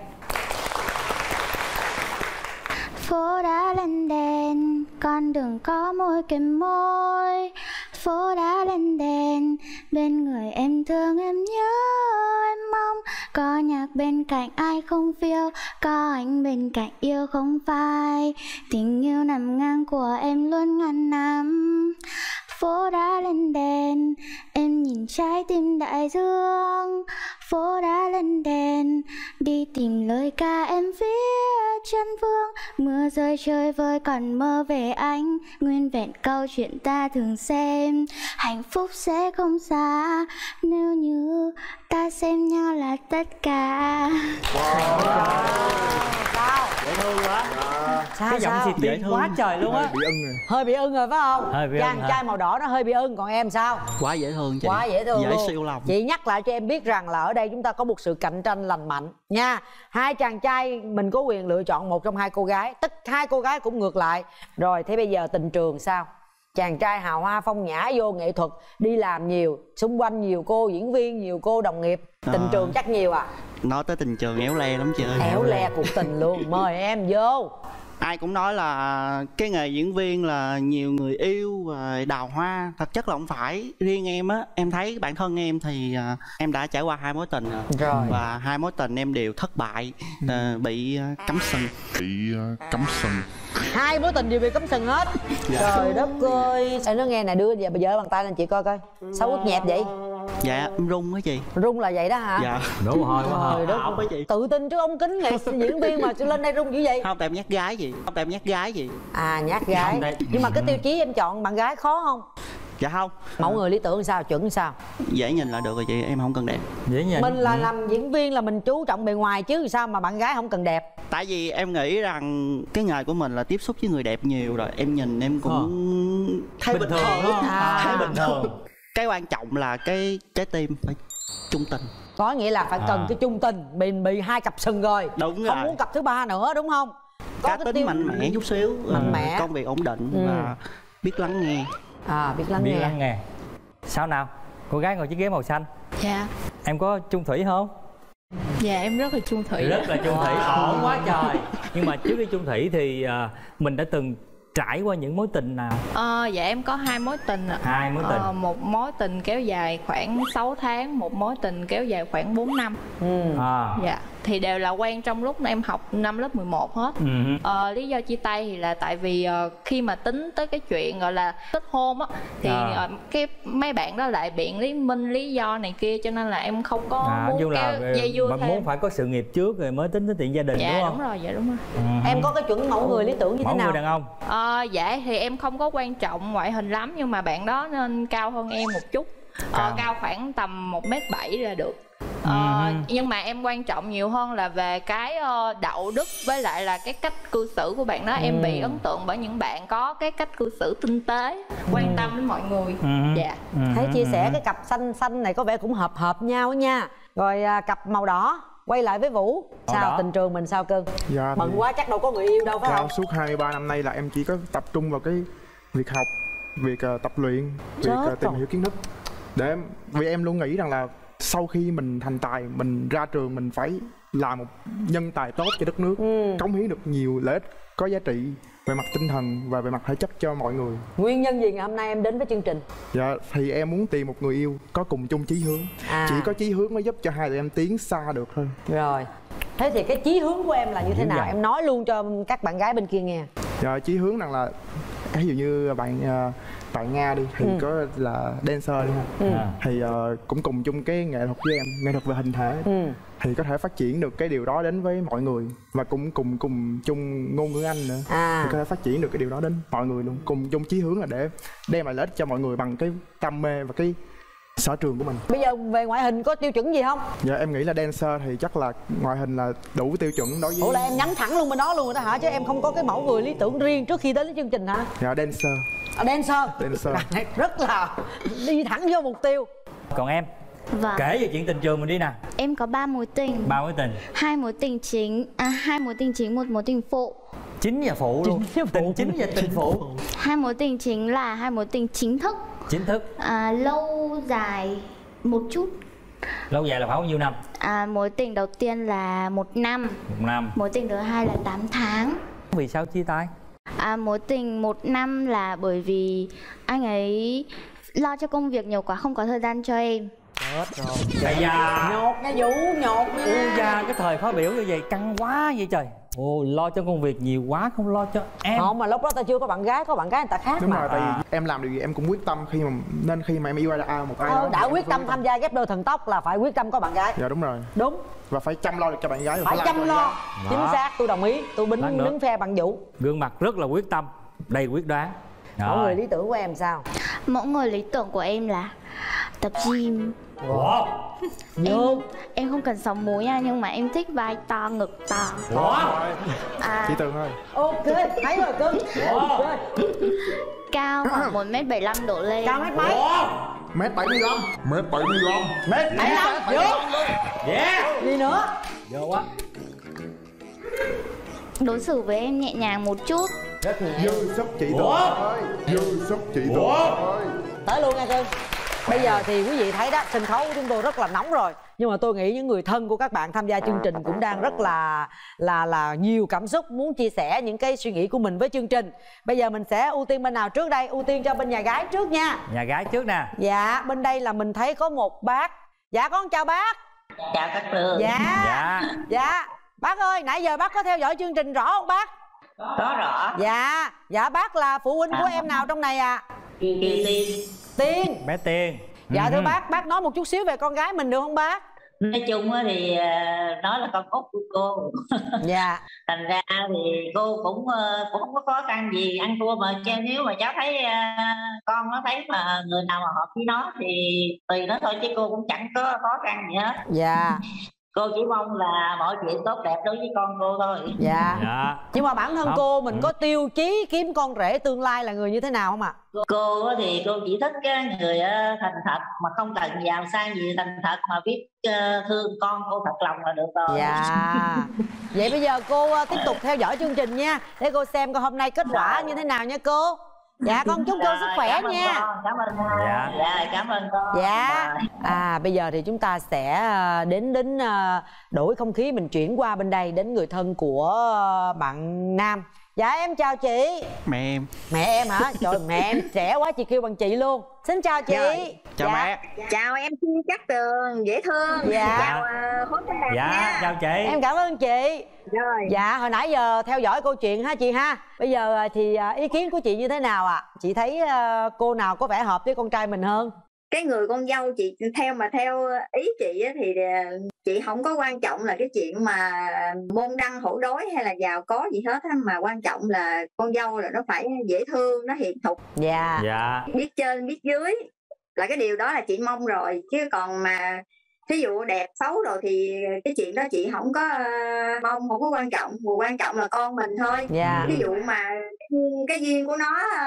Phố đá lên đèn, con đường có môi kèm môi. Phố đá lên đèn, bên người em thương em nhớ em mong. Có nhạc bên cạnh ai không phiêu, có anh bên cạnh yêu không phai. Tình yêu nằm ngang của em luôn ngàn năm. Phố đá lên đèn, em nhìn trái tim đại dương. phố đã lên đèn, đi tìm lời ca em viết chân vương. Mưa rơi chơi vơi còn mơ về anh, nguyên vẹn câu chuyện ta thường xem. Hạnh phúc sẽ không xa nếu như ta xem nhau là tất cả. Sao? Dễ thương quá. Cái giọng xì tiên quá trời luôn á. Hơi bị ưng rồi phải không? Hơi bị ưng Chàng hả? trai màu đỏ nó hơi bị ưng, còn em sao? Quá dễ thương chị. Quá dễ thương dễ luôn. siêu lòng. Chị nhắc lại cho em biết rằng là ở đây chúng ta có một sự cạnh tranh lành mạnh nha. Hai chàng trai mình có quyền lựa chọn một trong hai cô gái, hai cô gái cũng ngược lại. Rồi thế bây giờ tình trường sao? Chàng trai hào hoa phong nhã vô nghệ thuật, đi làm nhiều, xung quanh nhiều cô diễn viên, nhiều cô đồng nghiệp. Tình trường chắc nhiều à? Nói tới tình trường éo le lắm chị ơi. Éo le cuộc tình luôn. Mời em vô. Ai cũng nói là cái nghề diễn viên là nhiều người yêu và đào hoa. Thật chất là không phải. Riêng em á, em thấy bản thân em thì em đã trải qua 2 mối tình rồi. Và 2 mối tình em đều thất bại, bị cắm sừng. Cắm sừng. 2 mối tình đều bị cắm sừng hết. Dạ. Trời đất ơi. Em nói nghe nè, đưa bây giờ bàn tay lên chị coi coi. Sao ướt nhẹp vậy? Dạ em run á chị. Run là vậy đó hả? Dạ. Đổ mồ hôi quá hả? Trời đất. Không á chị. Tự tin chứ ông kính nghệ diễn viên mà lên đây run dữ vậy? Không, tại em nhát gái gì. Không, tại em nhát gái gì. À nhát gái. Nhưng mà cái tiêu chí em chọn bạn gái khó không? Dạ không. Mẫu người lý tưởng sao, chuẩn sao? Dễ nhìn là được rồi chị, em không cần đẹp. Dễ nhìn. Mình là làm diễn viên là mình chú trọng bề ngoài chứ sao mà bạn gái không cần đẹp? Tại vì em nghĩ rằng cái nghề của mình là tiếp xúc với người đẹp nhiều rồi, em nhìn em cũng thấy bình thường đúng không? Thấy bình thường. Cái quan trọng là cái trái tim phải trung tình. Có nghĩa là phải cần cái trung tình. Mình bị 2 cặp sừng rồi. Đúng không rồi. muốn cặp thứ 3 nữa đúng không? Có Cá tính mạnh mẽ chút xíu, mạnh mẽ, công việc ổn định và biết lắng nghe. Biết lắng nghe. Biết lắng nghe. Sao nào? Cô gái ngồi chiếc ghế màu xanh. Dạ. Em có chung thủy không? Dạ em rất là chung thủy. Rất là chung thủy, ổn quá trời. Nhưng mà trước khi chung thủy thì mình đã từng trải qua những mối tình nào? Dạ em có 2 mối tình ạ. 2 mối tình. Một mối tình kéo dài khoảng 6 tháng, một mối tình kéo dài khoảng 4 năm. Dạ. Thì đều là quen trong lúc em học năm lớp 11 hết. Lý do chia tay thì là tại vì khi mà tính tới cái chuyện gọi là kết hôn á thì cái mấy bạn đó lại biện lý do này kia, cho nên là em không có muốn dây dưa thêm. Muốn phải có sự nghiệp trước rồi mới tính tới chuyện gia đình dạ, đúng không? Đúng rồi, dạ đúng rồi. Em có cái chuẩn mẫu người lý tưởng như thế nào? Mẫu người đàn ông. Dạ thì em không có quan trọng ngoại hình lắm, nhưng mà bạn đó nên cao hơn em một chút. Cao khoảng tầm 1m7 là được. Nhưng mà em quan trọng nhiều hơn là về cái đạo đức với lại là cái cách cư xử của bạn đó. Em bị ấn tượng bởi những bạn có cái cách cư xử tinh tế, quan tâm đến mọi người. Dạ. Thấy chia sẻ cái cặp xanh này có vẻ cũng hợp nhau nha. Rồi cặp màu đỏ, quay lại với Vũ. Sao tình trường mình sao cưng? Dạ, bận quá chắc đâu có người yêu đâu phải không? Suốt 23 năm nay là em chỉ có tập trung vào cái việc học, việc tập luyện, việc tìm hiểu kiến thức. Vì em luôn nghĩ rằng là sau khi mình thành tài, mình ra trường mình phải là một nhân tài tốt cho đất nước, cống hiến được nhiều lợi ích có giá trị về mặt tinh thần và về mặt thể chất cho mọi người. Nguyên nhân gì ngày hôm nay em đến với chương trình? Dạ thì em muốn tìm một người yêu có cùng chung chí hướng. Chỉ có chí hướng mới giúp cho hai tụi em tiến xa được thôi. Rồi. Thế thì cái chí hướng của em là như thế nào? Em nói luôn cho các bạn gái bên kia nghe. Dạ chí hướng rằng là ví dụ như bạn Nga đi thì có là dancer đi ha. Thì cũng cùng chung cái nghệ thuật với em, nghệ thuật về hình thể. Thì có thể phát triển được cái điều đó đến với mọi người và cũng cùng chung ngôn ngữ Anh nữa. Thì có thể phát triển được cái điều đó đến mọi người luôn. Cùng chung chí hướng là để đem lại lợi ích cho mọi người bằng cái đam mê và cái sở trường của mình. Bây giờ về ngoại hình có tiêu chuẩn gì không? Dạ em nghĩ là dancer thì chắc là ngoại hình là đủ tiêu chuẩn đối với. Ủa là em nhắm thẳng luôn bên đó luôn rồi đó hả? Chứ em không có cái mẫu người lý tưởng riêng trước khi đến với chương trình hả? Dạ dancer. Dancer. Rất là đi thẳng vô mục tiêu. Còn em? Vâng. Kể về chuyện tình trường mình đi nè. Em có 3 mối tình. 3 mối tình. 2 mối tình chính, 2 mối tình chính, 1 mối tình phụ. Chính và phụ luôn. Tình chính và tình phụ. 2 mối tình chính là 2 mối tình chính thức. Chính thức. Lâu dài một chút. Lâu dài là khoảng bao nhiêu năm? Mối tình đầu tiên là 1 năm. 1 năm. Mối tình thứ hai là 8 tháng. Vì sao chia tay? Mối tình 1 năm là bởi vì anh ấy lo cho công việc nhiều quá, không có thời gian cho em. Chết rồi. Bây giờ nhột nha Vũ, nhột nha. Ui da, cái thời khóa biểu như vậy căng quá vậy trời. Ồ, lo cho công việc nhiều quá không lo cho em. Không, mà lúc đó ta chưa có bạn gái, có bạn gái người ta khác. Đúng mà. rồi, tại vì em làm điều gì em cũng quyết tâm nên khi mà em yêu một ai đó. Đã quyết tâm tham gia ghép đôi thần tốc là phải quyết tâm có bạn gái. Dạ đúng rồi. Đúng. Và phải chăm lo được cho bạn gái. Phải chăm lo. Chính xác, tôi đồng ý. Tôi đứng phe bạn Vũ. Gương mặt rất là quyết tâm, đầy quyết đoán. Mỗi người lý tưởng của em sao? Mỗi người lý tưởng của em là tập gym. Wow. Em không cần sống múi nha, nhưng mà em thích vai to, ngực to. Wow. Chị Tường ơi. Ok, thấy rồi cưng. Wow. Cao khoảng 1m75 độ lên. Cao mét mấy? Mét 75. Mét 75. Mét 75. Vô. Yeah. Gì nữa? Vô quá. Đối xử với em nhẹ nhàng một chút. Rất nhẹ. Dư sức chị Tường ơi. Dư sức chị Tường ơi. Tới luôn nha cưng. Bây giờ thì quý vị thấy đó, sân khấu của chúng tôi rất là nóng rồi. Nhưng mà tôi nghĩ những người thân của các bạn tham gia chương trình cũng đang rất là nhiều cảm xúc, muốn chia sẻ những cái suy nghĩ của mình với chương trình. Bây giờ mình sẽ ưu tiên bên nào trước đây? Ưu tiên cho bên nhà gái trước nha. Nhà gái trước nè. Dạ, bên đây là mình thấy có một bác. Dạ con chào bác. Chào các Tường. Dạ. Bác ơi, nãy giờ bác có theo dõi chương trình rõ không bác? Có rõ. Dạ bác là phụ huynh của em nào trong này à? Tiên. Bé Tiên. Dạ thưa bác nói một chút xíu về con gái mình được không bác? Nói chung thì nó là con út của cô. Dạ. Thành ra thì cô cũng không có khó khăn gì ăn thua, mà nếu mà cháu thấy con nó thấy mà người nào mà hợp với nó thì tùy nó thôi, chứ cô cũng chẳng có khó khăn gì hết. Dạ. Cô chỉ mong là mọi chuyện tốt đẹp đối với con cô thôi. Dạ. Nhưng mà bản thân cô mình có tiêu chí kiếm con rể tương lai là người như thế nào không ạ? Cô thì cô chỉ thích cái người thành thật, mà không cần giàu sang gì, thành thật mà biết thương con cô thật lòng là được rồi. Dạ. Vậy bây giờ cô tiếp tục theo dõi chương trình nha, để cô xem coi hôm nay kết quả như thế nào nha cô. Dạ con chúc cô sức khỏe nha. Cảm ơn con. Dạ cảm ơn con. Dạ. Bây giờ thì chúng ta sẽ đến đổi không khí, mình chuyển qua bên đây đến người thân của bạn nam. Dạ em chào chị. Mẹ em hả? Trời, mẹ em trẻ quá chị kêu bằng chị luôn. Xin chào chị. Chào mẹ. Chào em Cát Tường dễ thương. Chào Khối Minh Đạt nha. Chào chị. Em cảm ơn chị. Rồi. Dạ hồi nãy giờ theo dõi câu chuyện ha chị ha. Bây giờ thì ý kiến của chị như thế nào ạ? Chị thấy cô nào có vẻ hợp với con trai mình hơn? Cái người con dâu chị theo ý chị thì chị không có quan trọng là cái chuyện mà môn đăng hộ đối hay là giàu có gì hết, mà quan trọng là con dâu là nó phải dễ thương, nó hiền thục, biết trên biết dưới, là cái điều đó là chị mong rồi. Chứ còn mà thí dụ đẹp xấu rồi thì cái chuyện đó chị không có mong, không có quan trọng. Quan trọng là con mình thôi. Ví dụ mà cái duyên của nó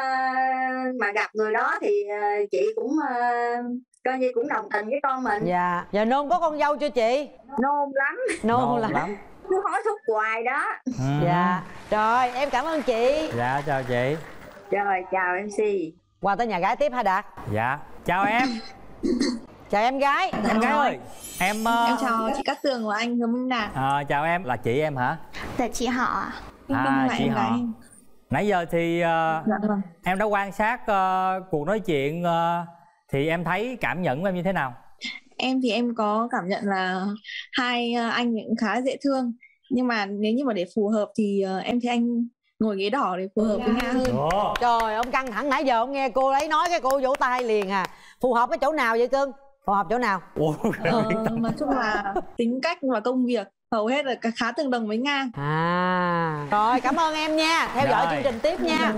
mà gặp người đó thì chị cũng coi như cũng đồng tình với con mình. Giờ nôn có con dâu chưa chị? Nôn lắm. Cứ hối thúc hoài đó. Rồi em cảm ơn chị. Dạ chào chị. Rồi chào MC. Qua tới nhà gái tiếp hả Đạt? Dạ chào em. Chào em gái. Em gái ơi. Em chào chị Cát Tường và anh Minh Đạt. Chào em, là chị em hả? Là chị họ. Chị họ. Nãy giờ thì em đã quan sát cuộc nói chuyện thì em thấy cảm nhận của em như thế nào? Em thì em có cảm nhận là hai anh cũng khá dễ thương, nhưng mà nếu như mà để phù hợp thì em thấy anh ngồi ghế đỏ để phù hợp với Nga hơn. Trời, ông căng thẳng nãy giờ ông nghe cô ấy nói cái cô vỗ tay liền à. Phù hợp cái chỗ nào vậy cưng? Phù hợp chỗ nào? Nói chung là tính cách và công việc hầu hết là khá tương đồng với Nga. Rồi cảm ơn em nha. Theo dõi chương trình tiếp nha.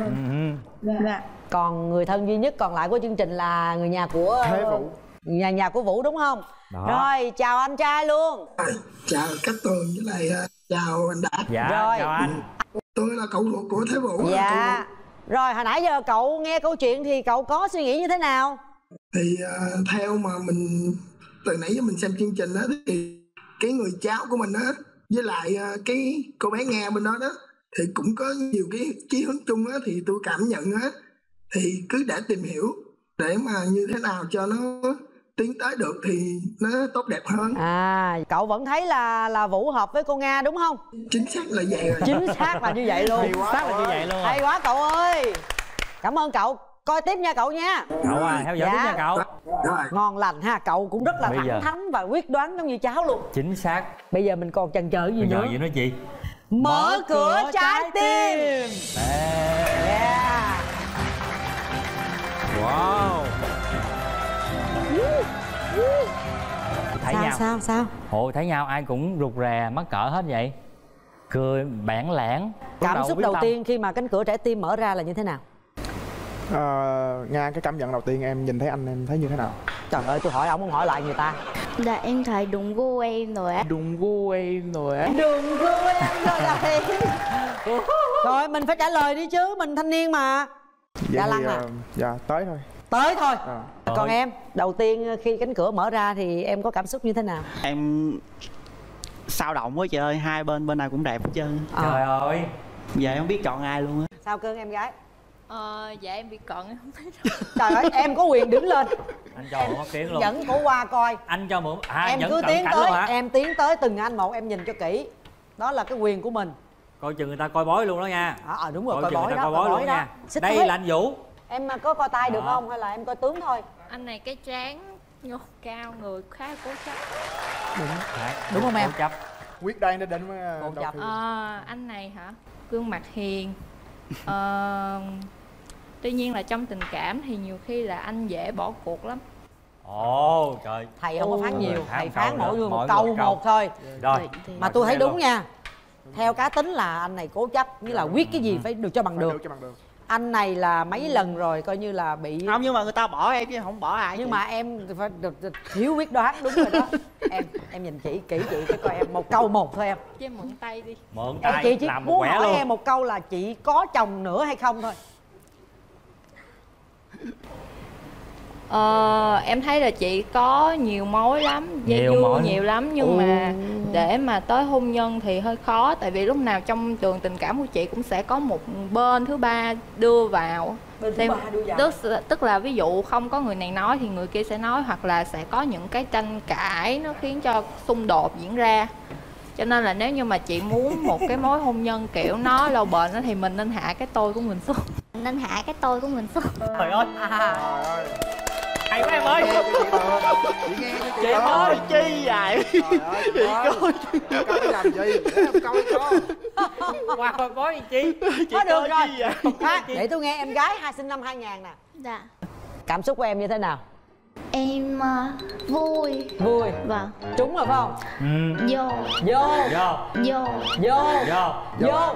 Còn người thân duy nhất còn lại của chương trình là người nhà của Thế Vũ. Nhà của Vũ đúng không? Rồi chào anh trai luôn. Chào Cát Tường với lại chào anh Đạt. Chào anh. Tôi là cậu ruột của Thế Vũ. Rồi hồi nãy giờ cậu nghe câu chuyện thì cậu có suy nghĩ như thế nào? Thì theo mà mình từ nãy giờ mình xem chương trình đó, thì cái người cháu của mình đó với lại cái cô bé Nga bên đó thì cũng có nhiều cái chí hướng chung á, thì tôi cảm nhận á thì cứ để tìm hiểu để mà như thế nào cho nó tiến tới được thì nó tốt đẹp hơn. Cậu vẫn thấy là Vũ hợp với cô Nga đúng không? Chính xác là vậy rồi. Chính xác là như vậy luôn. Hay quá cậu ơi. Cảm ơn cậu. Coi tiếp nha cậu nha. Cậu theo dõi tiếp nha cậu. Ngon lành ha, cậu cũng rất là thẳng thắn và quyết đoán giống như cháu luôn. Chính xác. Bây giờ mình còn chần chờ gì nữa? Bây giờ gì nữa chị? Mở cửa trái tim. Yeah. Wow. Thấy nhau. Sao? Ồ, thấy nhau ai cũng rụt rè mắc cỡ hết vậy. Cười bản lãng. Cảm xúc đầu tiên khi mà cánh cửa trái tim mở ra là như thế nào? Nga, cái cảm nhận đầu tiên em nhìn thấy anh em thấy như thế nào? Trời ơi, tôi hỏi ông không hỏi lại người ta. Dạ em thấy đúng gu em rồi á. Đúng gu em rồi á. Đúng gu em rồi đấy. Rồi mình phải trả lời đi chứ, mình thanh niên mà. Dạ Lăng à? Dạ tới thôi. Tới thôi. Còn em, đầu tiên khi cánh cửa mở ra thì em có cảm xúc như thế nào? Em sao động quá trời ơi, hai bên nào cũng đẹp hết trơn. Trời ơi. Giờ em không biết chọn ai luôn á. Sao Cưng em gái? Dạ em bị cận em không thấy đâu. Trời ơi, em có quyền đứng lên. Anh cho mượn tiếng luôn. Dẫn cổ qua coi. Anh cho mượn. Em cứ tiến tới, em tiến tới từng anh một, em nhìn cho kỹ. Đó là cái quyền của mình. Coi chừng người ta coi bói luôn đó nha. Đúng rồi, coi bói đó. Coi bói luôn nha. Đây là anh Vũ. Em có coi tay được không hay là em coi tướng thôi? Anh này cái trán cao, người khá cố chấp. Đúng không em? Cố chấp. Quyết đây nó đến với cố chấp. Anh này hả? Gương mặt hiền. Tuy nhiên là trong tình cảm thì nhiều khi là anh dễ bỏ cuộc lắm. Ồ trời. Thầy không có phán nhiều, thầy phán mỗi người một câu một thôi. Rồi. Mà tôi thấy đúng nha. Theo cá tính là anh này cố chấp, như là quyết cái gì phải được cho bằng được. Anh này là mấy lần rồi coi như là bị. Không, nhưng mà người ta bỏ em chứ không bỏ ai. Nhưng mà em phải thiếu quyết đoán, đúng rồi đó. Em nhìn kỹ chị cho coi em một câu một thôi em. Chứ mượn tay đi. Mượn tay. Chị chỉ làm một muốn quẻ hỏi luôn. em một câu là chị có chồng nữa hay không thôi. Em thấy là chị có nhiều mối lắm, nhiều lắm, nhưng mà để mà tới hôn nhân thì hơi khó. Tại vì lúc nào trong trường tình cảm của chị cũng sẽ có một bên thứ ba đưa vào. Tức là ví dụ không có người này nói thì người kia sẽ nói, hoặc là sẽ có những cái tranh cãi nó khiến cho xung đột diễn ra. Cho nên là nếu như mà chị muốn một cái mối hôn nhân kiểu nó lâu bền thì mình nên hạ cái tôi của mình xuống. Nên hạ cái tôi của mình xuống. Trời ơi. Hay quá em ơi. Chị ơi chi vậy? Chị coi làm gì? Để em coi cho. Qua coi bói gì chi? Có được rồi. Để tôi nghe em gái sinh năm 2000 nè. Dạ. Cảm xúc của em như thế nào? Em vui. Vui. Vâng. Trúng rồi phải không? Vô.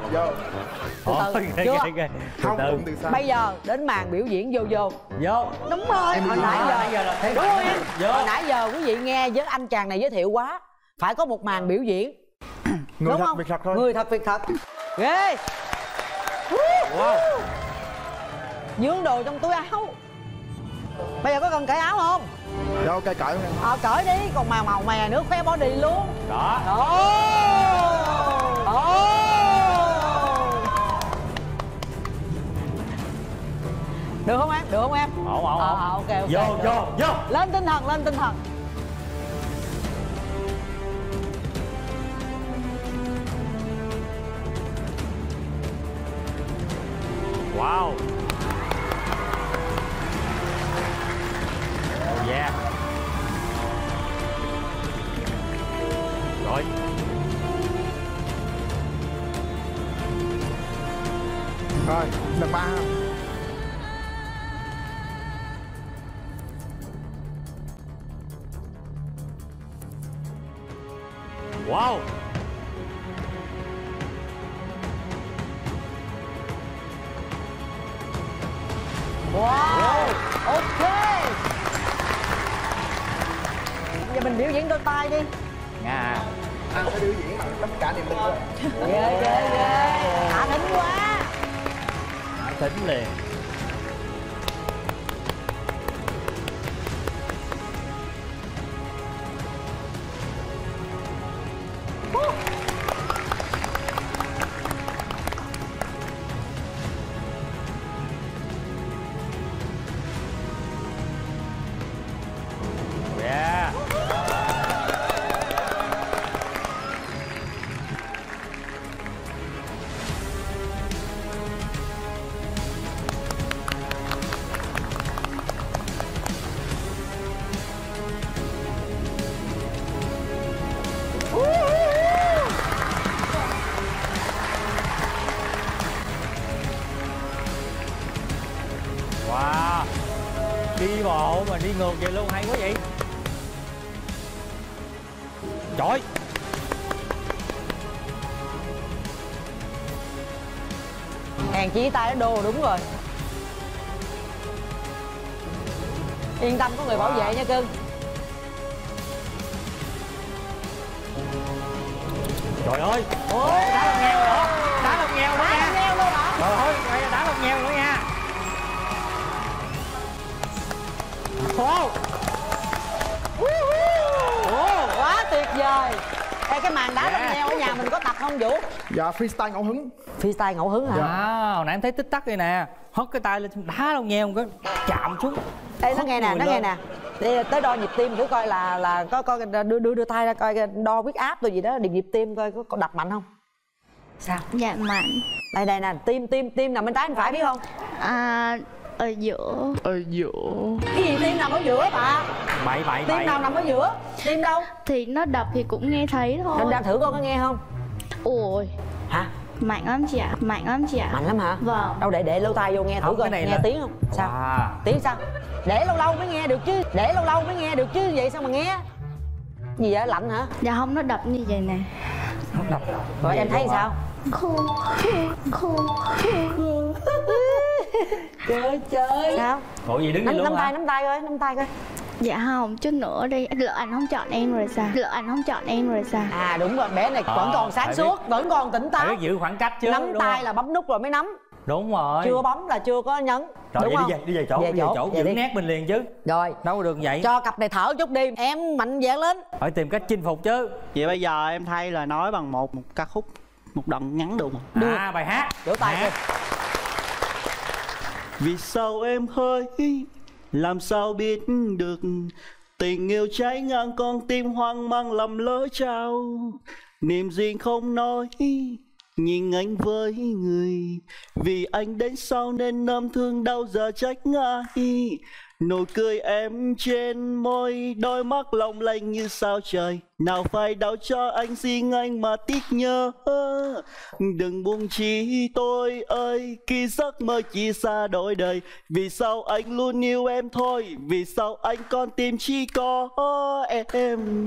Bây giờ đến màn biểu diễn vô. Đúng rồi. Hồi nãy giờ đúng không em? Hồi nãy giờ quý vị nghe với anh chàng này giới thiệu quá, phải có một màn biểu diễn. Người thật việc thật thôi. Người thật việc thật. Ghê. Wow. Dướng đồ trong túi áo. Bây giờ có cần cởi áo không? Dạ ok, cởi không em? Cởi đi, còn màu mè nữa, khoe body luôn. Đó. Được không em? Được không em? Ổn. Ok. Vô. Lên tinh thần. Wow. Oh yeah. Rồi. Rồi, lần 3. Wow. Wow. Ok. Giờ mình biểu diễn đôi tay đi. Nga. Anh sẽ biểu diễn bằng tất cả niềm tin của em. Ghê. Hạ thính quá. Hạ thính liền. Yeah. Wow, đi bộ mà đi ngược vậy luôn, hay quá vậy. Trời, Hèn chỉ tay nó đô đúng rồi. Yên tâm có người bảo vệ nha cưng. trời ơi, đá lông nheo rồi, đá lông nheo nữa nha. Nheo luôn hả? Trời ơi, đá lông nheo nữa nha. Quá tuyệt vời. Ê, cái màn đá lông nheo ở nhà mình có tập không Vũ? Dạ freestyle ngẫu hứng. Freestyle ngẫu hứng hả? Dạ. Hồi nãy em thấy tích tắc đây nè, hất cái tay lên đá lông nheo một cái chạm xuống. Ê, nó nghe nè, nó nghe nè. Đi tới đo nhịp tim thử coi là có đưa tay ra coi đo huyết áp rồi gì đó, điệp nhịp tim coi có đập mạnh không? Sao? Dạ mạnh. Đây nè, tim nằm bên trái bên phải biết không? Ở giữa. Cái gì tim nằm ở giữa bà? Bậy. Tim nào nằm ở giữa? Tim đâu? Thì nó đập thì cũng nghe thấy thôi. Em đang thử con có nghe không? Ôi. Hả? Mạnh lắm chị ạ. Mạnh lắm hả? Vâng. Đâu để lâu tay vô nghe thử coi nghe tiếng không? Sao? Tiếng sao? Để lâu mới nghe được chứ, vậy sao mà nghe? Gì vậy, lạnh hả? Dạ không, nó đập như vậy nè. Nó đập. Rồi em thấy sao? Khô. Trời. Sao? Ủa gì đứng vậy luôn hả? Nắm tay coi. Dạ không, chút nữa đi. Lỡ anh không chọn em rồi sao? À đúng rồi, bé này vẫn còn sáng suốt, vẫn còn tỉnh táo. Phải giữ khoảng cách chứ. Nắm tay là bấm nút rồi mới nắm. Đúng rồi. Chưa bấm là chưa có nhấn. Rồi đúng vậy không? đi về chỗ giữ nét mình liền chứ. Rồi. Đâu có được vậy. Cho cặp này thở chút đi, em mạnh dạn lên. Phải tìm cách chinh phục chứ. Vậy bây giờ em thay lời nói bằng một ca khúc, một đoạn ngắn được không? Được. Bài hát. Vỗ tay đi. Vì sao em hơi làm sao biết được tình yêu cháy ngang con tim hoang mang lầm lỡ trao, niềm riêng không nói nhìn anh với người, vì anh đến sau nên năm thương đau giờ trách ai. Nụ cười em trên môi, đôi mắt long lanh như sao trời, nào phải đau cho anh riêng anh mà tiếc nhớ. Đừng buông chỉ tôi ơi, khi giấc mơ chỉ xa đổi đời. Vì sao anh luôn yêu em thôi, vì sao anh con tim chỉ có em.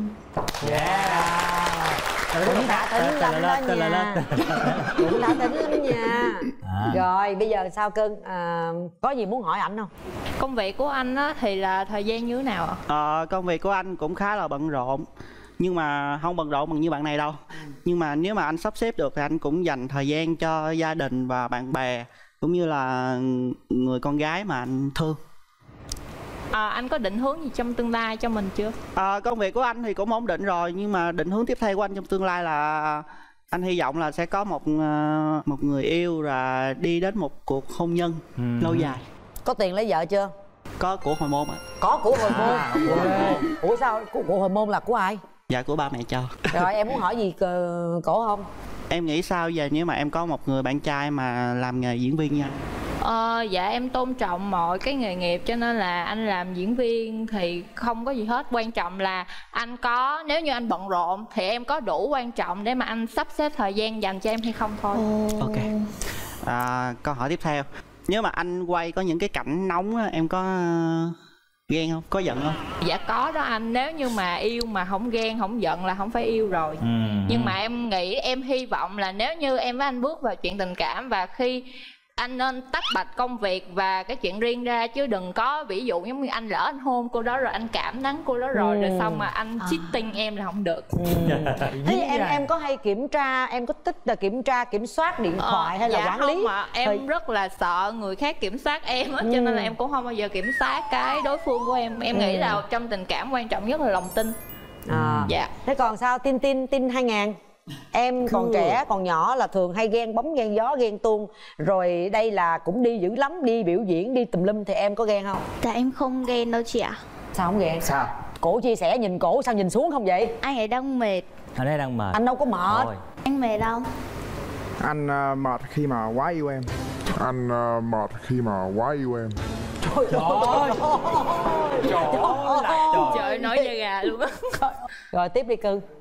Cũng đã tính lắm đó nha. Cũng đã tính lắm nha. Rồi bây giờ sao cưng? Có gì muốn hỏi ảnh không? Công việc của anh á thì là thời gian như thế nào ạ? Công việc của anh cũng khá là bận rộn, nhưng mà không bận rộn bằng như bạn này đâu. Nhưng mà nếu mà anh sắp xếp được thì anh cũng dành thời gian cho gia đình và bạn bè, cũng như là người con gái mà anh thương. Anh có định hướng gì trong tương lai cho mình chưa? Công việc của anh thì cũng ổn định rồi, nhưng mà định hướng tiếp theo của anh trong tương lai là anh hy vọng là sẽ có một người yêu và đi đến một cuộc hôn nhân lâu dài. Có tiền lấy vợ chưa? Có của hồi môn ạ. Có của hồi môn. Ủa sao của hồi môn là của ai? Dạ của ba mẹ cho. Rồi em muốn hỏi gì cổ không? Em nghĩ sao giờ nếu mà em có một người bạn trai mà làm nghề diễn viên nha? Dạ em tôn trọng mọi cái nghề nghiệp, cho nên là anh làm diễn viên thì không có gì hết. Quan trọng là anh có, nếu như anh bận rộn thì em có đủ quan trọng để mà anh sắp xếp thời gian dành cho em hay không thôi. Ok. Câu hỏi tiếp theo, nếu mà anh quay có những cái cảnh nóng á, em có ghen không? Có giận không? Dạ có đó anh. Nếu như mà yêu mà không ghen không giận là không phải yêu rồi. Nhưng mà em nghĩ, em hy vọng là nếu như em với anh bước vào chuyện tình cảm, và khi anh nên tách bạch công việc và cái chuyện riêng ra, chứ đừng có ví dụ giống như anh lỡ anh hôn cô đó rồi anh cảm nắng cô đó rồi rồi xong mà anh cheating em là không được. Thế em có hay kiểm tra, em có thích là kiểm tra kiểm soát điện thoại hay là quản lý? Không ạ, em rất là sợ người khác kiểm soát em á, cho nên là em cũng không bao giờ kiểm soát cái đối phương của em. Em nghĩ là trong tình cảm quan trọng nhất là lòng tin. Dạ. Thế còn sao tin 2000? Em còn trẻ còn nhỏ là thường hay ghen bóng ghen gió ghen tuông, rồi đây là cũng đi dữ lắm, đi biểu diễn đi tùm lum, thì em có ghen không? Dạ em không ghen đâu chị ạ. Sao không ghen? Sao? Cổ chia sẻ nhìn cổ sao nhìn xuống không vậy? Anh ấy đang mệt. Anh ấy đang mệt. Anh đâu có mệt. Anh mệt đâu? Anh mệt khi mà quá yêu em. Anh mệt khi mà quá yêu em. Trời ơi. Trời nói da gà luôn á. Rồi tiếp đi cưng.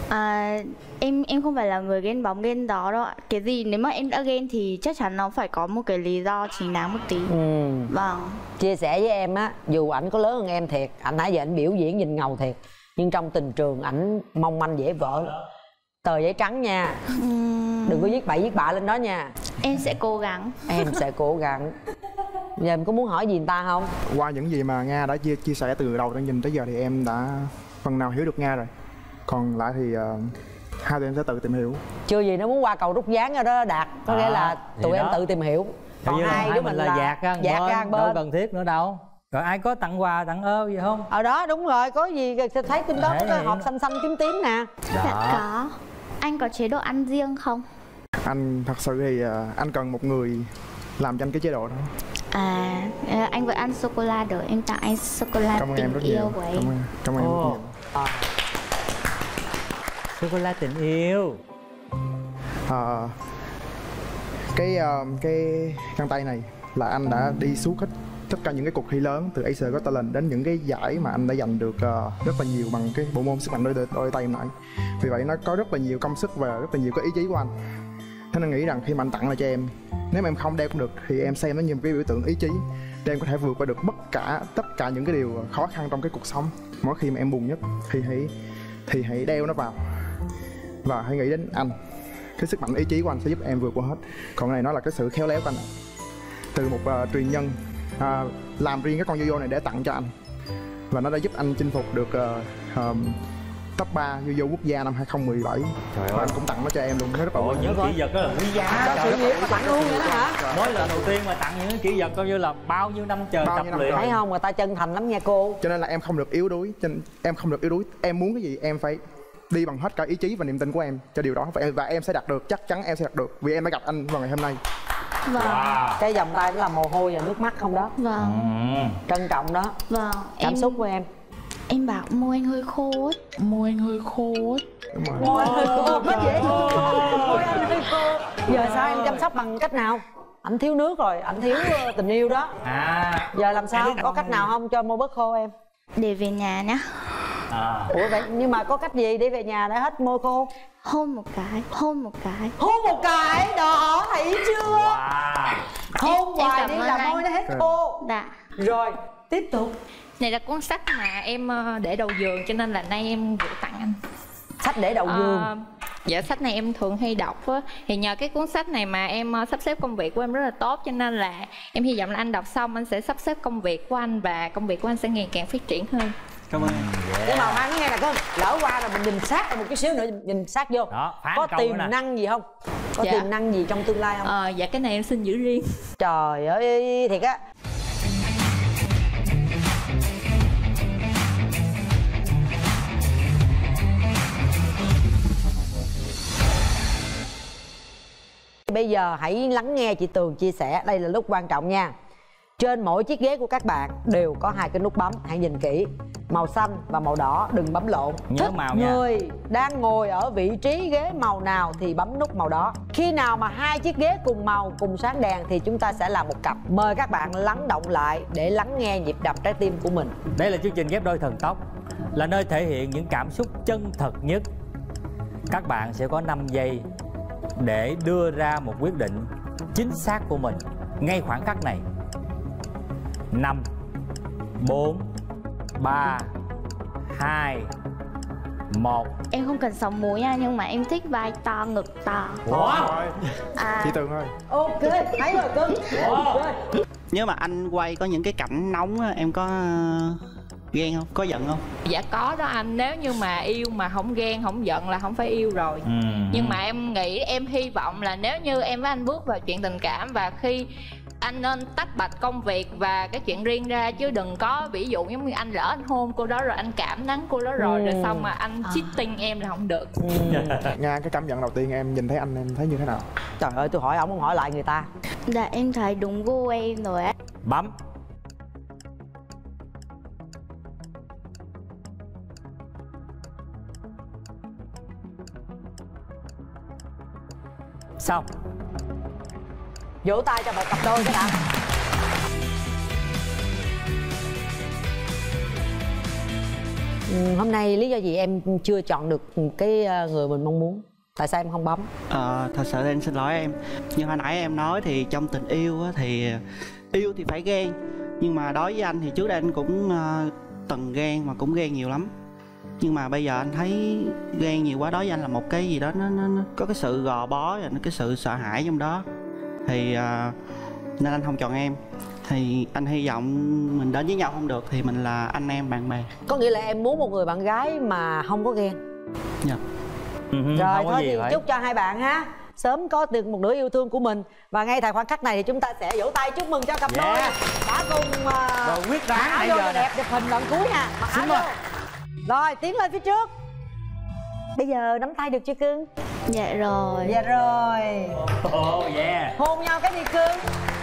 Em không phải là người ghen bóng ghen đó đâu ạ. Cái gì nếu mà em đã ghen thì chắc chắn nó phải có một cái lý do chính đáng một tí. Vâng. Chia sẻ với em á, dù ảnh có lớn hơn em thiệt, ảnh nãy giờ ảnh biểu diễn nhìn ngầu thiệt, nhưng trong tình trường ảnh mong manh dễ vỡ. Tờ giấy trắng nha. Đừng có viết bậy viết bạ lên đó nha. Em sẽ cố gắng. Em sẽ cố gắng. Giờ em có muốn hỏi gì người ta không? Qua những gì mà Nga đã chia sẻ từ đầu chương trình tới giờ thì em đã phần nào hiểu được Nga rồi. Còn lại thì hai tụi em sẽ tự tìm hiểu. Chưa gì nó muốn qua cầu rút ván rồi đó Đạt. Có nghĩa là tụi em tự tìm hiểu. Còn hai đứa mình là dạt ra bên, đâu cần thiết nữa đâu. Rồi ai có tặng quà tặng ơ gì không? Ở đó đúng rồi, có gì thấy trên đó có cái hộp xanh xanh tím tím nè. Dạ có. Anh có chế độ ăn riêng không? Anh thật sự thì anh cần một người làm cho anh cái chế độ đó. Anh vừa ăn sô cô la rồi, em tặng anh sô cô la tình yêu của em. Cảm ơn em rất nhiều. Sô cô la tình yêu. Cái găng tay này là anh đã đi suốt hết tất cả những cái cuộc thi lớn từ Asia Got Talent đến những cái giải mà anh đã giành được rất là nhiều bằng cái bộ môn sức mạnh đôi tay này. Vì vậy nó có rất là nhiều công sức và rất là nhiều cái ý chí của anh. Thế nên nghĩ rằng khi mà anh tặng lại cho em, nếu mà em không đeo cũng được thì em xem nó như một cái biểu tượng ý chí để em có thể vượt qua được tất cả những cái điều khó khăn trong cái cuộc sống. Mỗi khi mà em buồn nhất thì hãy đeo nó vào và hãy nghĩ đến anh. Cái sức mạnh ý chí của anh sẽ giúp em vượt qua hết. Còn cái này nó là cái sự khéo léo của anh từ một truyền nhân làm riêng cái con yo-yo này để tặng cho anh, và nó đã giúp anh chinh phục được top 3 yo-yo quốc gia năm 2017. Và anh cũng tặng nó cho em luôn, rất là ổn. Những kỷ vật đó là quý giá. Sự nghiệp mà tặng luôn vậy đó hả? Mới lần đầu tiên mà tặng những kỷ vật coi như là bao nhiêu năm trời tập luyện. Thấy không, người ta chân thành lắm nha cô. Cho nên là em không được yếu đuối. Em muốn cái gì em phải đi bằng hết cả ý chí và niềm tin của em cho điều đó, và em sẽ đạt được, chắc chắn em sẽ đạt được vì em đã gặp anh vào ngày hôm nay. Cái vòng tay đó là mồ hôi và nước mắt không đó. Trân trọng đó. Cảm xúc của em. Em bảo môi anh hơi khô. Môi anh hơi khô. Môi anh hơi khô. Rất dễ thương. Môi anh hơi khô. Giờ sao em chăm sóc bằng cách nào? Ảnh thiếu nước rồi, ảnh thiếu tình yêu đó. Giờ làm sao? Có cách nào không cho môi bớt khô em? Để về nhà nhá. Ủa vậy nhưng mà có cách gì để về nhà để hết môi khô? Hôn một cái. Hôn một cái, đó thấy chưa? Hôn hoài đi là môi nó hết khô. Rồi tiếp tục. Này là cuốn sách mà em để đầu giường, cho nên là nay em gửi tặng anh. Sách để đầu giường? Dạ, sách này em thường hay đọc á. Thì nhờ cái cuốn sách này mà em sắp xếp công việc của em rất là tốt, cho nên là em hy vọng là anh đọc xong anh sẽ sắp xếp công việc của anh và công việc của anh sẽ ngày càng phát triển hơn. Cảm ơn. Nhưng mà Mai nói nghe là có lỡ qua rồi mình nhìn sát rồi một chút xíu nữa, nhìn sát vô đó, có tiềm năng gì không? Có tiềm năng gì trong tương lai không? Dạ cái này em xin giữ riêng. Trời ơi thiệt á. Bây giờ hãy lắng nghe chị Tường chia sẻ, đây là lúc quan trọng nha. Trên mỗi chiếc ghế của các bạn đều có hai cái nút bấm, hãy nhìn kỹ. Màu xanh và màu đỏ, đừng bấm lộn. Nhớ màu nha. Người đang ngồi ở vị trí ghế màu nào thì bấm nút màu đó. Khi nào mà hai chiếc ghế cùng màu, cùng sáng đèn thì chúng ta sẽ là một cặp. Mời các bạn lắng động lại để lắng nghe nhịp đập trái tim của mình. Đây là chương trình Ghép Đôi Thần Tốc, là nơi thể hiện những cảm xúc chân thật nhất. Các bạn sẽ có 5 giây để đưa ra một quyết định chính xác của mình ngay khoảng khắc này. 5 4 3 2 1. Em không cần sống múi nha, nhưng mà em thích vai to, ngực to. Chị Tường ơi. Ok, thấy rồi cưng. Nếu mà anh quay có những cái cảnh nóng á, em có ghen không? Có giận không? Dạ có đó anh. Nếu như mà yêu mà không ghen, không giận là không phải yêu rồi. Nhưng mà em nghĩ, em hy vọng là nếu như em với anh bước vào chuyện tình cảm, và khi anh nên tách bạch công việc và cái chuyện riêng ra, chứ đừng có ví dụ giống như anh lỡ anh hôn cô đó rồi anh cảm nắng cô đó rồi rồi xong mà anh cheating em là không được. Nga, cái cảm nhận đầu tiên em nhìn thấy anh em thấy như thế nào? Trời ơi, tôi hỏi ông không hỏi lại người ta. Dạ em thấy đúng gu em rồi á. Bấm. Xong. Vỗ tay cho một cặp đôi cái đã. Hôm nay lý do gì em chưa chọn được cái người mình mong muốn? Tại sao em không bấm? Thật sự em xin lỗi em. Như hồi nãy em nói thì trong tình yêu á, thì yêu thì phải ghen. Nhưng mà đối với anh thì trước đây anh cũng từng ghen mà cũng ghen nhiều lắm. Nhưng mà bây giờ anh thấy ghen nhiều quá đối với anh là một cái gì đó nó có cái sự gò bó và cái sự sợ hãi trong đó. Thì nên anh không chọn em. Thì anh hy vọng mình đến với nhau không được thì mình là anh em bạn bè. Có nghĩa là em muốn một người bạn gái mà không có ghen. Dạ. Rồi thôi thì chúc cho hai bạn ha sớm có được một nửa yêu thương của mình. Và ngay tại khoảnh khắc này thì chúng ta sẽ vỗ tay chúc mừng cho cặp đôi đã cùng quyết đoán áo vô đẹp chụp hình lần cuối nha. Mặc áo vô. Rồi tiến lên phía trước. Bây giờ nắm tay được chưa cưng? Dạ rồi. Dạ rồi. Hôn nhau cái gì cưng?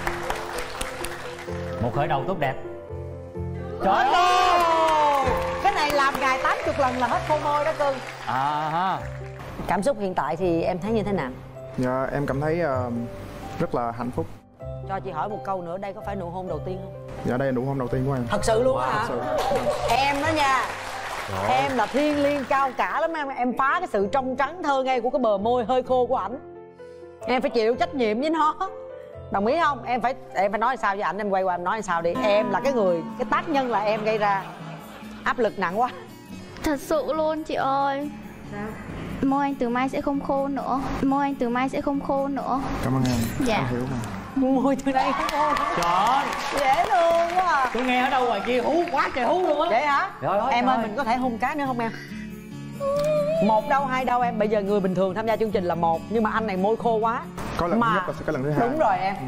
Một khởi đầu tốt đẹp. Trời ơi, cái này làm ngày 80 lần là hết khô môi đó cưng. Cảm xúc hiện tại thì em thấy như thế nào? Dạ em cảm thấy rất là hạnh phúc. Cho chị hỏi một câu nữa, đây có phải nụ hôn đầu tiên không? Dạ đây là nụ hôn đầu tiên của em. Thật sự luôn á hả? Thật sự. Em đó nha. Em là thiêng liêng cao cả lắm em phá cái sự trong trắng thơ ngây của cái bờ môi hơi khô của ảnh. Em phải chịu trách nhiệm với nó. Đồng ý không? Em phải nói sao với ảnh, em quay qua em nói sao đi. Em là cái tác nhân là em gây ra. Áp lực nặng quá. Thật sự luôn chị ơi. Sao? Môi anh từ mai sẽ không khô nữa. Môi anh từ mai sẽ không khô nữa. Cảm ơn em. Dạ. Em hiểu mà. Môi từ nay không khô. Trời ơi, dễ thương quá à. Tôi nghe ở đâu ngoài kia hú quá trời hú luôn á. Vậy hả? Em ơi mình có thể hôn cái nữa không em? Một đâu hai đâu em. Bây giờ người bình thường tham gia chương trình là một, nhưng mà anh này môi khô quá. Có lần thứ nhất và sẽ có lần thứ hai. Đúng rồi em.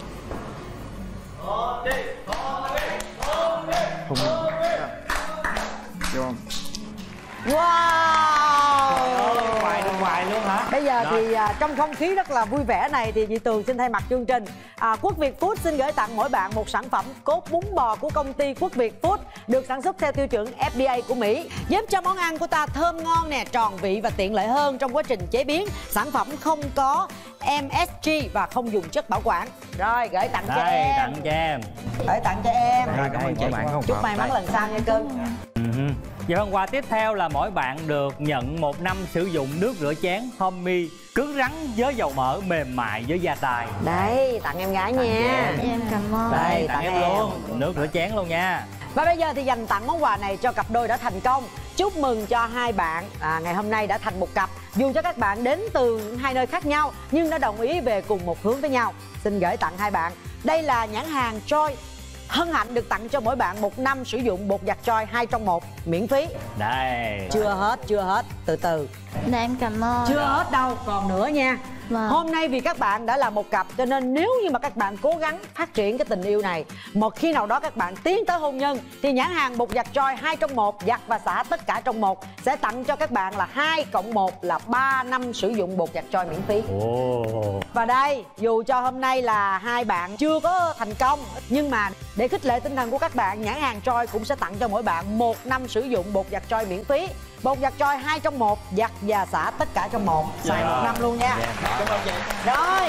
Được không? Wow. Hoài luôn hả? Bây giờ thì trong không khí rất là vui vẻ này thì chị Tường xin thay mặt chương trình Quốc Việt Food xin gửi tặng mỗi bạn một sản phẩm cốt bún bò của công ty Quốc Việt Food được sản xuất theo tiêu chuẩn FDA của Mỹ, giúp cho món ăn của ta thơm ngon nè, tròn vị và tiện lợi hơn trong quá trình chế biến. Sản phẩm không có MSG và không dùng chất bảo quản. Rồi gửi tặng cho em. Tặng cho em. Gửi tặng cho em. Cảm ơn chị. Chúc may mắn lần sau nha cưng. Và phần quà tiếp theo là mỗi bạn được nhận 1 năm sử dụng nước rửa chén Homey cứng rắn với dầu mỡ, mềm mại với da tài. Đây, tặng em gái nha. Em cảm ơn. Đây, tặng em luôn. Nước rửa chén luôn nha. Và bây giờ thì dành tặng món quà này cho cặp đôi đã thành công. Chúc mừng cho hai bạn ngày hôm nay đã thành một cặp. Dù cho các bạn đến từ hai nơi khác nhau nhưng đã đồng ý về cùng một hướng với nhau. Xin gửi tặng hai bạn. Đây là nhãn hàng Joy. Hân hạnh được tặng cho mỗi bạn 1 năm sử dụng bột giặt Joy 2 trong 1 miễn phí. Đây. Chưa hết, từ từ. Dạ em cảm ơn. Chưa hết đâu, còn nữa nha. Hôm nay vì các bạn đã là một cặp cho nên nếu như mà các bạn cố gắng phát triển cái tình yêu này, một khi nào đó các bạn tiến tới hôn nhân thì nhãn hàng bột giặt Joy 2 trong 1 giặt và xả tất cả trong một sẽ tặng cho các bạn là 2 cộng 1 là 3 năm sử dụng bột giặt Joy miễn phí. Và đây, dù cho hôm nay là hai bạn chưa có thành công nhưng mà để khích lệ tinh thần của các bạn, nhãn hàng Joy cũng sẽ tặng cho mỗi bạn 1 năm sử dụng bột giặt Joy miễn phí. Bột giặt Joy 2 trong 1 giặt và xả tất cả trong một, xài 1 năm luôn nha. Cảm ơn chị. Rồi.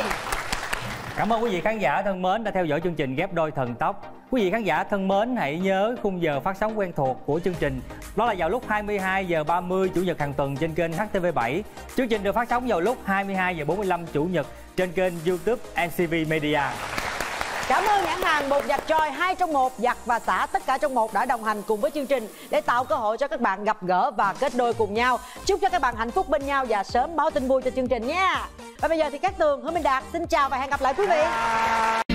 Cảm ơn quý vị khán giả thân mến đã theo dõi chương trình Ghép Đôi Thần Tốc. Quý vị khán giả thân mến, hãy nhớ khung giờ phát sóng quen thuộc của chương trình. Đó là vào lúc 22h30 Chủ nhật hàng tuần trên kênh HTV7. Chương trình được phát sóng vào lúc 22h45 Chủ nhật trên kênh YouTube NCV Media. Cảm ơn nhãn hàng bột giặt Joy 2 trong 1 giặt và xả tất cả trong một đã đồng hành cùng với chương trình để tạo cơ hội cho các bạn gặp gỡ và kết đôi cùng nhau. Chúc cho các bạn hạnh phúc bên nhau và sớm báo tin vui cho chương trình nha. Và bây giờ thì Cát Tường, Hương Minh Đạt xin chào và hẹn gặp lại quý vị.